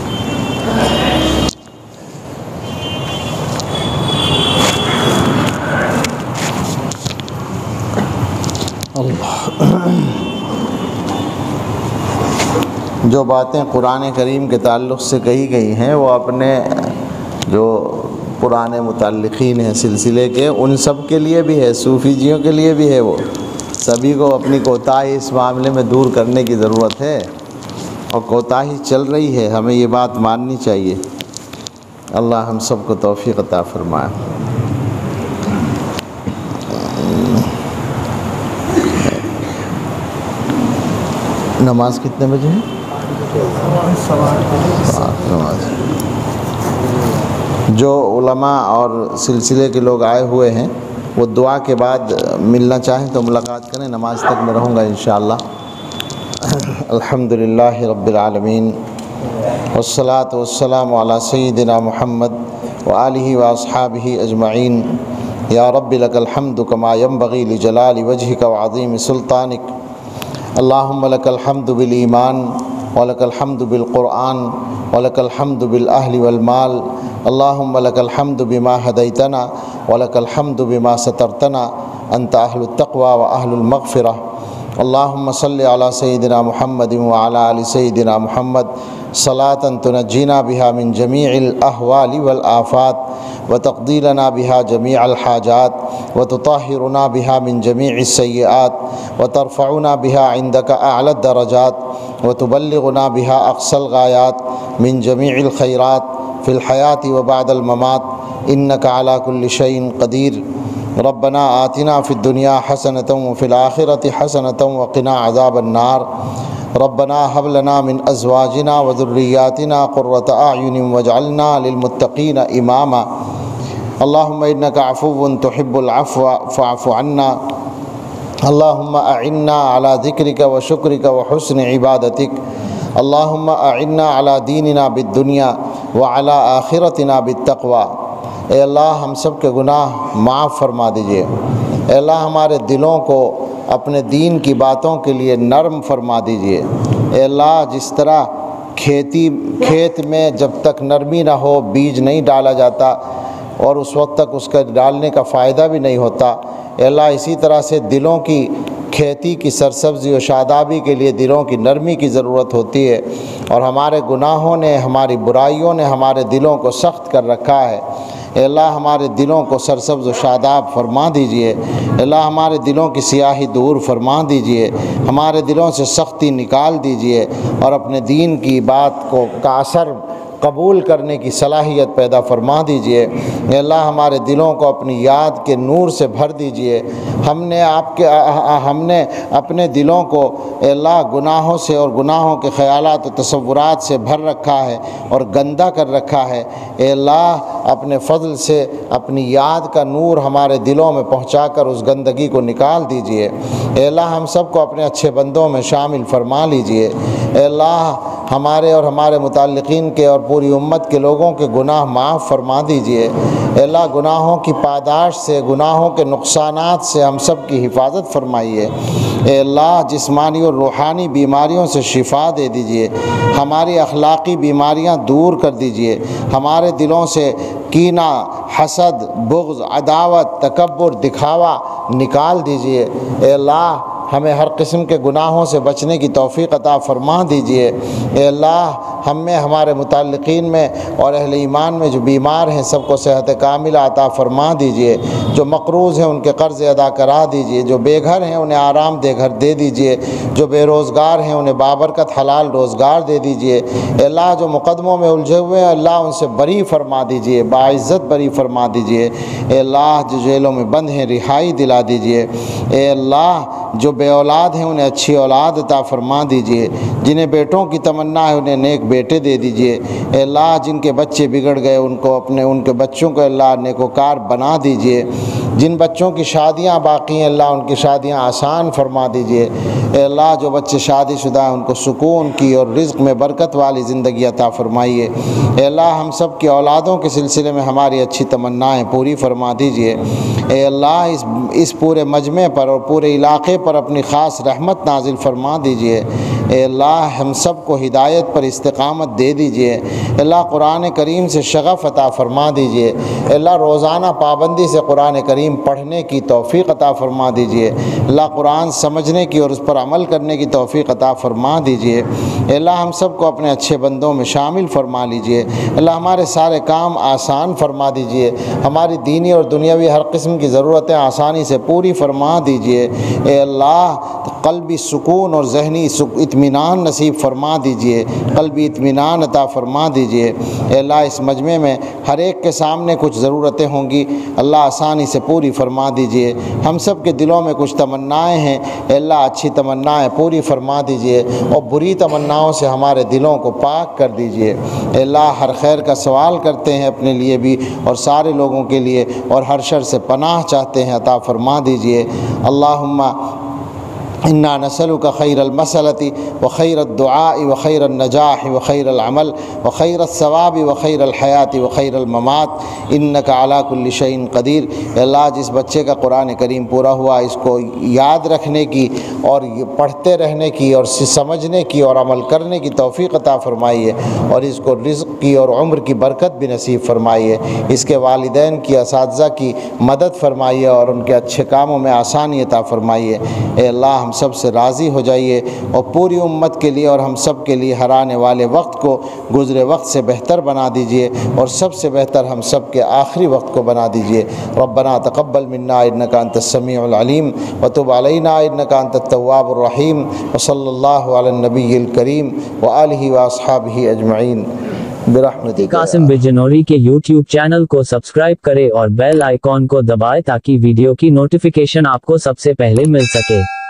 Speaker 2: جو باتیں قرآن کریم کے تعلق سے کہی گئی ہیں وہ اپنے جو پرانے متعلقین ہیں سلسلے کے ان سب کے لیے بھی ہے، صوفی جیوں کے لیے بھی ہے، وہ سبھی کو اپنی کوتاہی اس معاملے میں دور کرنے کی ضرورت ہے، اور کوتاہی چل رہی ہے، ہمیں یہ بات ماننی چاہیے۔ اللہ ہم سب کو توفیق عطا فرمائے۔ نماز کتنے بجے ہے؟ نماز جو علماء اور سلسلے کے لوگ آئے ہوئے ہیں وہ دعا کے بعد ملنا چاہیں تو ملاقات کریں، نماز تک میں رہوں گا انشاءاللہ۔ الحمدللہ رب العالمین والصلاة والسلام علی سیدنا محمد وآلہ واصحابہ اجمعین۔ یا رب لک الحمد کما ینبغی لجلال وجہک وعظیم سلطانک۔ اللہم لک الحمد بالایمان ولک الحمد بالقرآن ولک الحمد بالاہل والمال۔ اللہم لک الحمد بما ہدیتنا ولک الحمد بما سترتنا، انت اہل التقوی و اہل المغفرہ۔ اللہم صلی علی سیدنا محمد وعلی آل سیدنا محمد صلاۃ تنجینا بها من جمیع الاحوال والآفات وتقضی لنا بها جمیع الحاجات وتطہرنا بها من جمیع السیئات وترفعنا بها عندك اعلی الدرجات وتبلغنا بها اقصى الغایات من جمیع الخیرات فی الحیاة وبعد الممات انك على كل شیء قدیر۔ ربنا آتنا فی الدنیا حسنة وفی الآخرة حسنة وقنا عذاب النار۔ ربنا هب لنا من ازواجنا وذرياتنا قرة اعین واجعلنا للمتقین اماما۔ اللهم انك عفو تحب العفو فاعف عنا۔ اللهم اعنا على ذکرک وشکرک وحسن عبادتک۔ اللهم اعنا على دیننا بالدنیا وعلى آخرتنا بالتقوی۔ اے اللہ ہم سب کے گناہ معاف فرما دیجئے۔ اے اللہ ہمارے دلوں کو اپنے دین کی باتوں کے لیے نرم فرما دیجئے۔ اے اللہ جس طرح کھیت میں جب تک نرمی نہ ہو بیج نہیں ڈالا جاتا اور اس وقت تک اس کا ڈالنے کا فائدہ بھی نہیں ہوتا، اے اللہ اسی طرح سے دلوں کی کھیتی کی سرسبزی و شادابی کے لیے دلوں کی نرمی کی ضرورت ہوتی ہے، اور ہمارے گناہوں نے ہماری برائیوں نے ہمارے دلوں کو سخت کر رکھا ہے۔ اے اللہ ہمارے دلوں کو سرسبز و شاداب فرما دیجئے۔ اے اللہ ہمارے دلوں کی سیاہی دور فرما دیجئے، ہمارے دلوں سے سختی نکال دیجئے، اور اپنے دین کی بات کا اثر قبول کرنے کی صلاحیت پیدا فرما دیجئے۔ اے اللہ ہمارے دلوں کو اپنی یاد کے نور سے بھر دیجئے۔ ہم نے اپنے دلوں کو اے اللہ گناہوں سے اور گناہوں کے خیالات و تصورات سے بھر رکھا ہے اور گندہ کر رکھا ہے۔ اے اللہ اپنے فضل سے اپنی یاد کا نور ہمارے دلوں میں پہنچا کر اس گندگی کو نکال دیجئے۔ اے اللہ ہم سب کو اپنے اچھے بندوں میں شامل فرما لیجئے۔ اے اللہ ہمارے اور ہمارے متعلقین کے اور پوری امت کے لوگوں کے گناہ معاف فرما دیجئے۔ اے اللہ گناہوں کی پاداش سے، گناہوں کے نقصانات سے ہم سب کی حفاظت فرمائیے۔ اے اللہ جسمانی اور روحانی بیماریوں سے شفا دے دیجئے۔ ہماری اخلاقی بیماریاں دور کر دیجئے۔ ہمارے دلوں سے کینہ، حسد، بغض، عداوت، تکبر، دکھاوا نکال دیجئے۔ اے اللہ ہمیں ہر قسم کے گناہوں سے بچنے کی توفیق عطا فرما دیجئے۔ اے اللہ ہم میں، ہمارے متعلقین میں اور اہل ایمان میں جو بیمار ہیں سب کو صحت کاملہ عطا فرما دیجئے۔ جو مقروض ہیں ان کے قرض ادا کرا دیجئے۔ جو بے گھر ہیں انہیں آرام دہ گھر دے دیجئے۔ جو بے روزگار ہیں انہیں بابرکت حلال روزگار دے دیجئے۔ اے اللہ جو مقدموں میں الجھے ہوئے ہیں اللہ ان سے بری فرما دیجئے، باعزت بری فرما دیجئے۔ اے اللہ جو جیلوں میں بند ہیں رہائی دلا دیجئے۔ اے اللہ جو بے اولاد ہیں انہیں اچھی اولاد عطا فرما دیجئے۔ جنہیں بیٹوں کی تمنا ہے انہیں نیک بیٹے دے دیجئے۔ اے اللہ جن کے بچے بگڑ گئے ان کے بچوں کو اللہ نیکوکار بنا دیجئے۔ جن بچوں کی شادیاں باقی ہیں اللہ ان کی شادیاں آسان فرما دیجئے۔ اے اللہ جو بچے شادی شدہ ہیں ان کو سکون کی اور رزق میں برکت والی زندگی عطا فرمائیے۔ اے اللہ ہم سب کی اولادوں کے سلسلے میں ہماری اچھی تمنائیں پوری فرما دیجئے۔ اے اللہ اس پورے مجمع پر اور پورے علاقے پر اپنی خاص رحمت نازل فرما دیجئے۔ اے اللہ ہم سب کو ہدایت پر استقامت دے دیجئے۔ اے اللہ قرآن کریم سے شغف عطا فرما دیجئے۔ اے اللہ روزانہ پابندی سے قرآن کریم پڑھنے کی توفیق عطا فرما دیجئے۔ اللہ قرآن سمجھنے کی اور اس پر عمل کرنے کی توفیق عطا فرما دیجئے۔ اے اللہ ہم سب کو اپنے اچھے بندوں میں شامل فرما لیجئے۔ اللہ ہمارے سارے کام آسان فرما دیجئے۔ ہماری دینی اور دنیاوی ہر قسم کی ضرورتیں آسانی سے پوری فرما دیجئے۔ اے اللہ قلبی سکون اور ذہنی اطمینان نصیب فرما دیجئے۔ قلبی اطمینان عطا فرما دیجئے۔ اے اللہ اس مجمع میں ہر ایک کے سامنے کچھ ضرورتیں ہوں گی اللہ آسانی سے پوری فرما دیجئے۔ ہم سب کے دلوں میں کچھ تمنائیں ہیں اے اللہ اچھی تمنائیں پوری فرما دیجئے اور بری تمناؤں سے ہمارے دلوں کو پاک کر دیجئے۔ اے اللہ ہر خیر کا سوال کرتے ہیں اپنے لیے بھی اور سارے لوگوں کے لیے، اور ہر شر سے پناہ چاہتے ہیں عطا فرما دیجئے۔ اللہم انا نسألک خیر المسألۃ وخیر الدعاء وخیر النجاح وخیر العمل وخیر الثواب وخیر الحیات وخیر الممات انک علی کل شیء قدیر۔ اے اللہ جس بچے کا قرآن کریم پورا ہوا اس کو یاد رکھنے کی اور پڑھتے رہنے کی اور سمجھنے کی اور عمل کرنے کی توفیق عطا فرمائیے، اور اس کو رزق کی اور عمر کی برکت بھی نصیب فرمائیے۔ اس کے والدین کی، اساتذہ کی مدد فرمائیے اور ان کے اچھے کاموں میں آسانی عطا فرمائیے۔ اے اللہ ہم سب سے راضی ہو جائیے اور پوری امت کے لیے اور ہم سب کے لیے ہر آنے والے وقت کو گزرے وقت سے بہتر بنا دیجئے، اور سب سے بہتر ہم سب کے آخری وقت کو بنا دیجئے۔ ربنا تقبل منا انک انت السمیع العلیم وتب علینا انک انت التواب الرحیم وصلی اللہ علی النبی الکریم وآلہ واصحابہ اجمعین برحمتک۔
Speaker 5: قاسم بجنوری کے YouTube چینل کو سبسکرائب کرے اور بیل آئیکن کو دبائے تاکہ ویڈیو کی نوٹیفیکیشن آپ کو سب سے پہلے مل سکے۔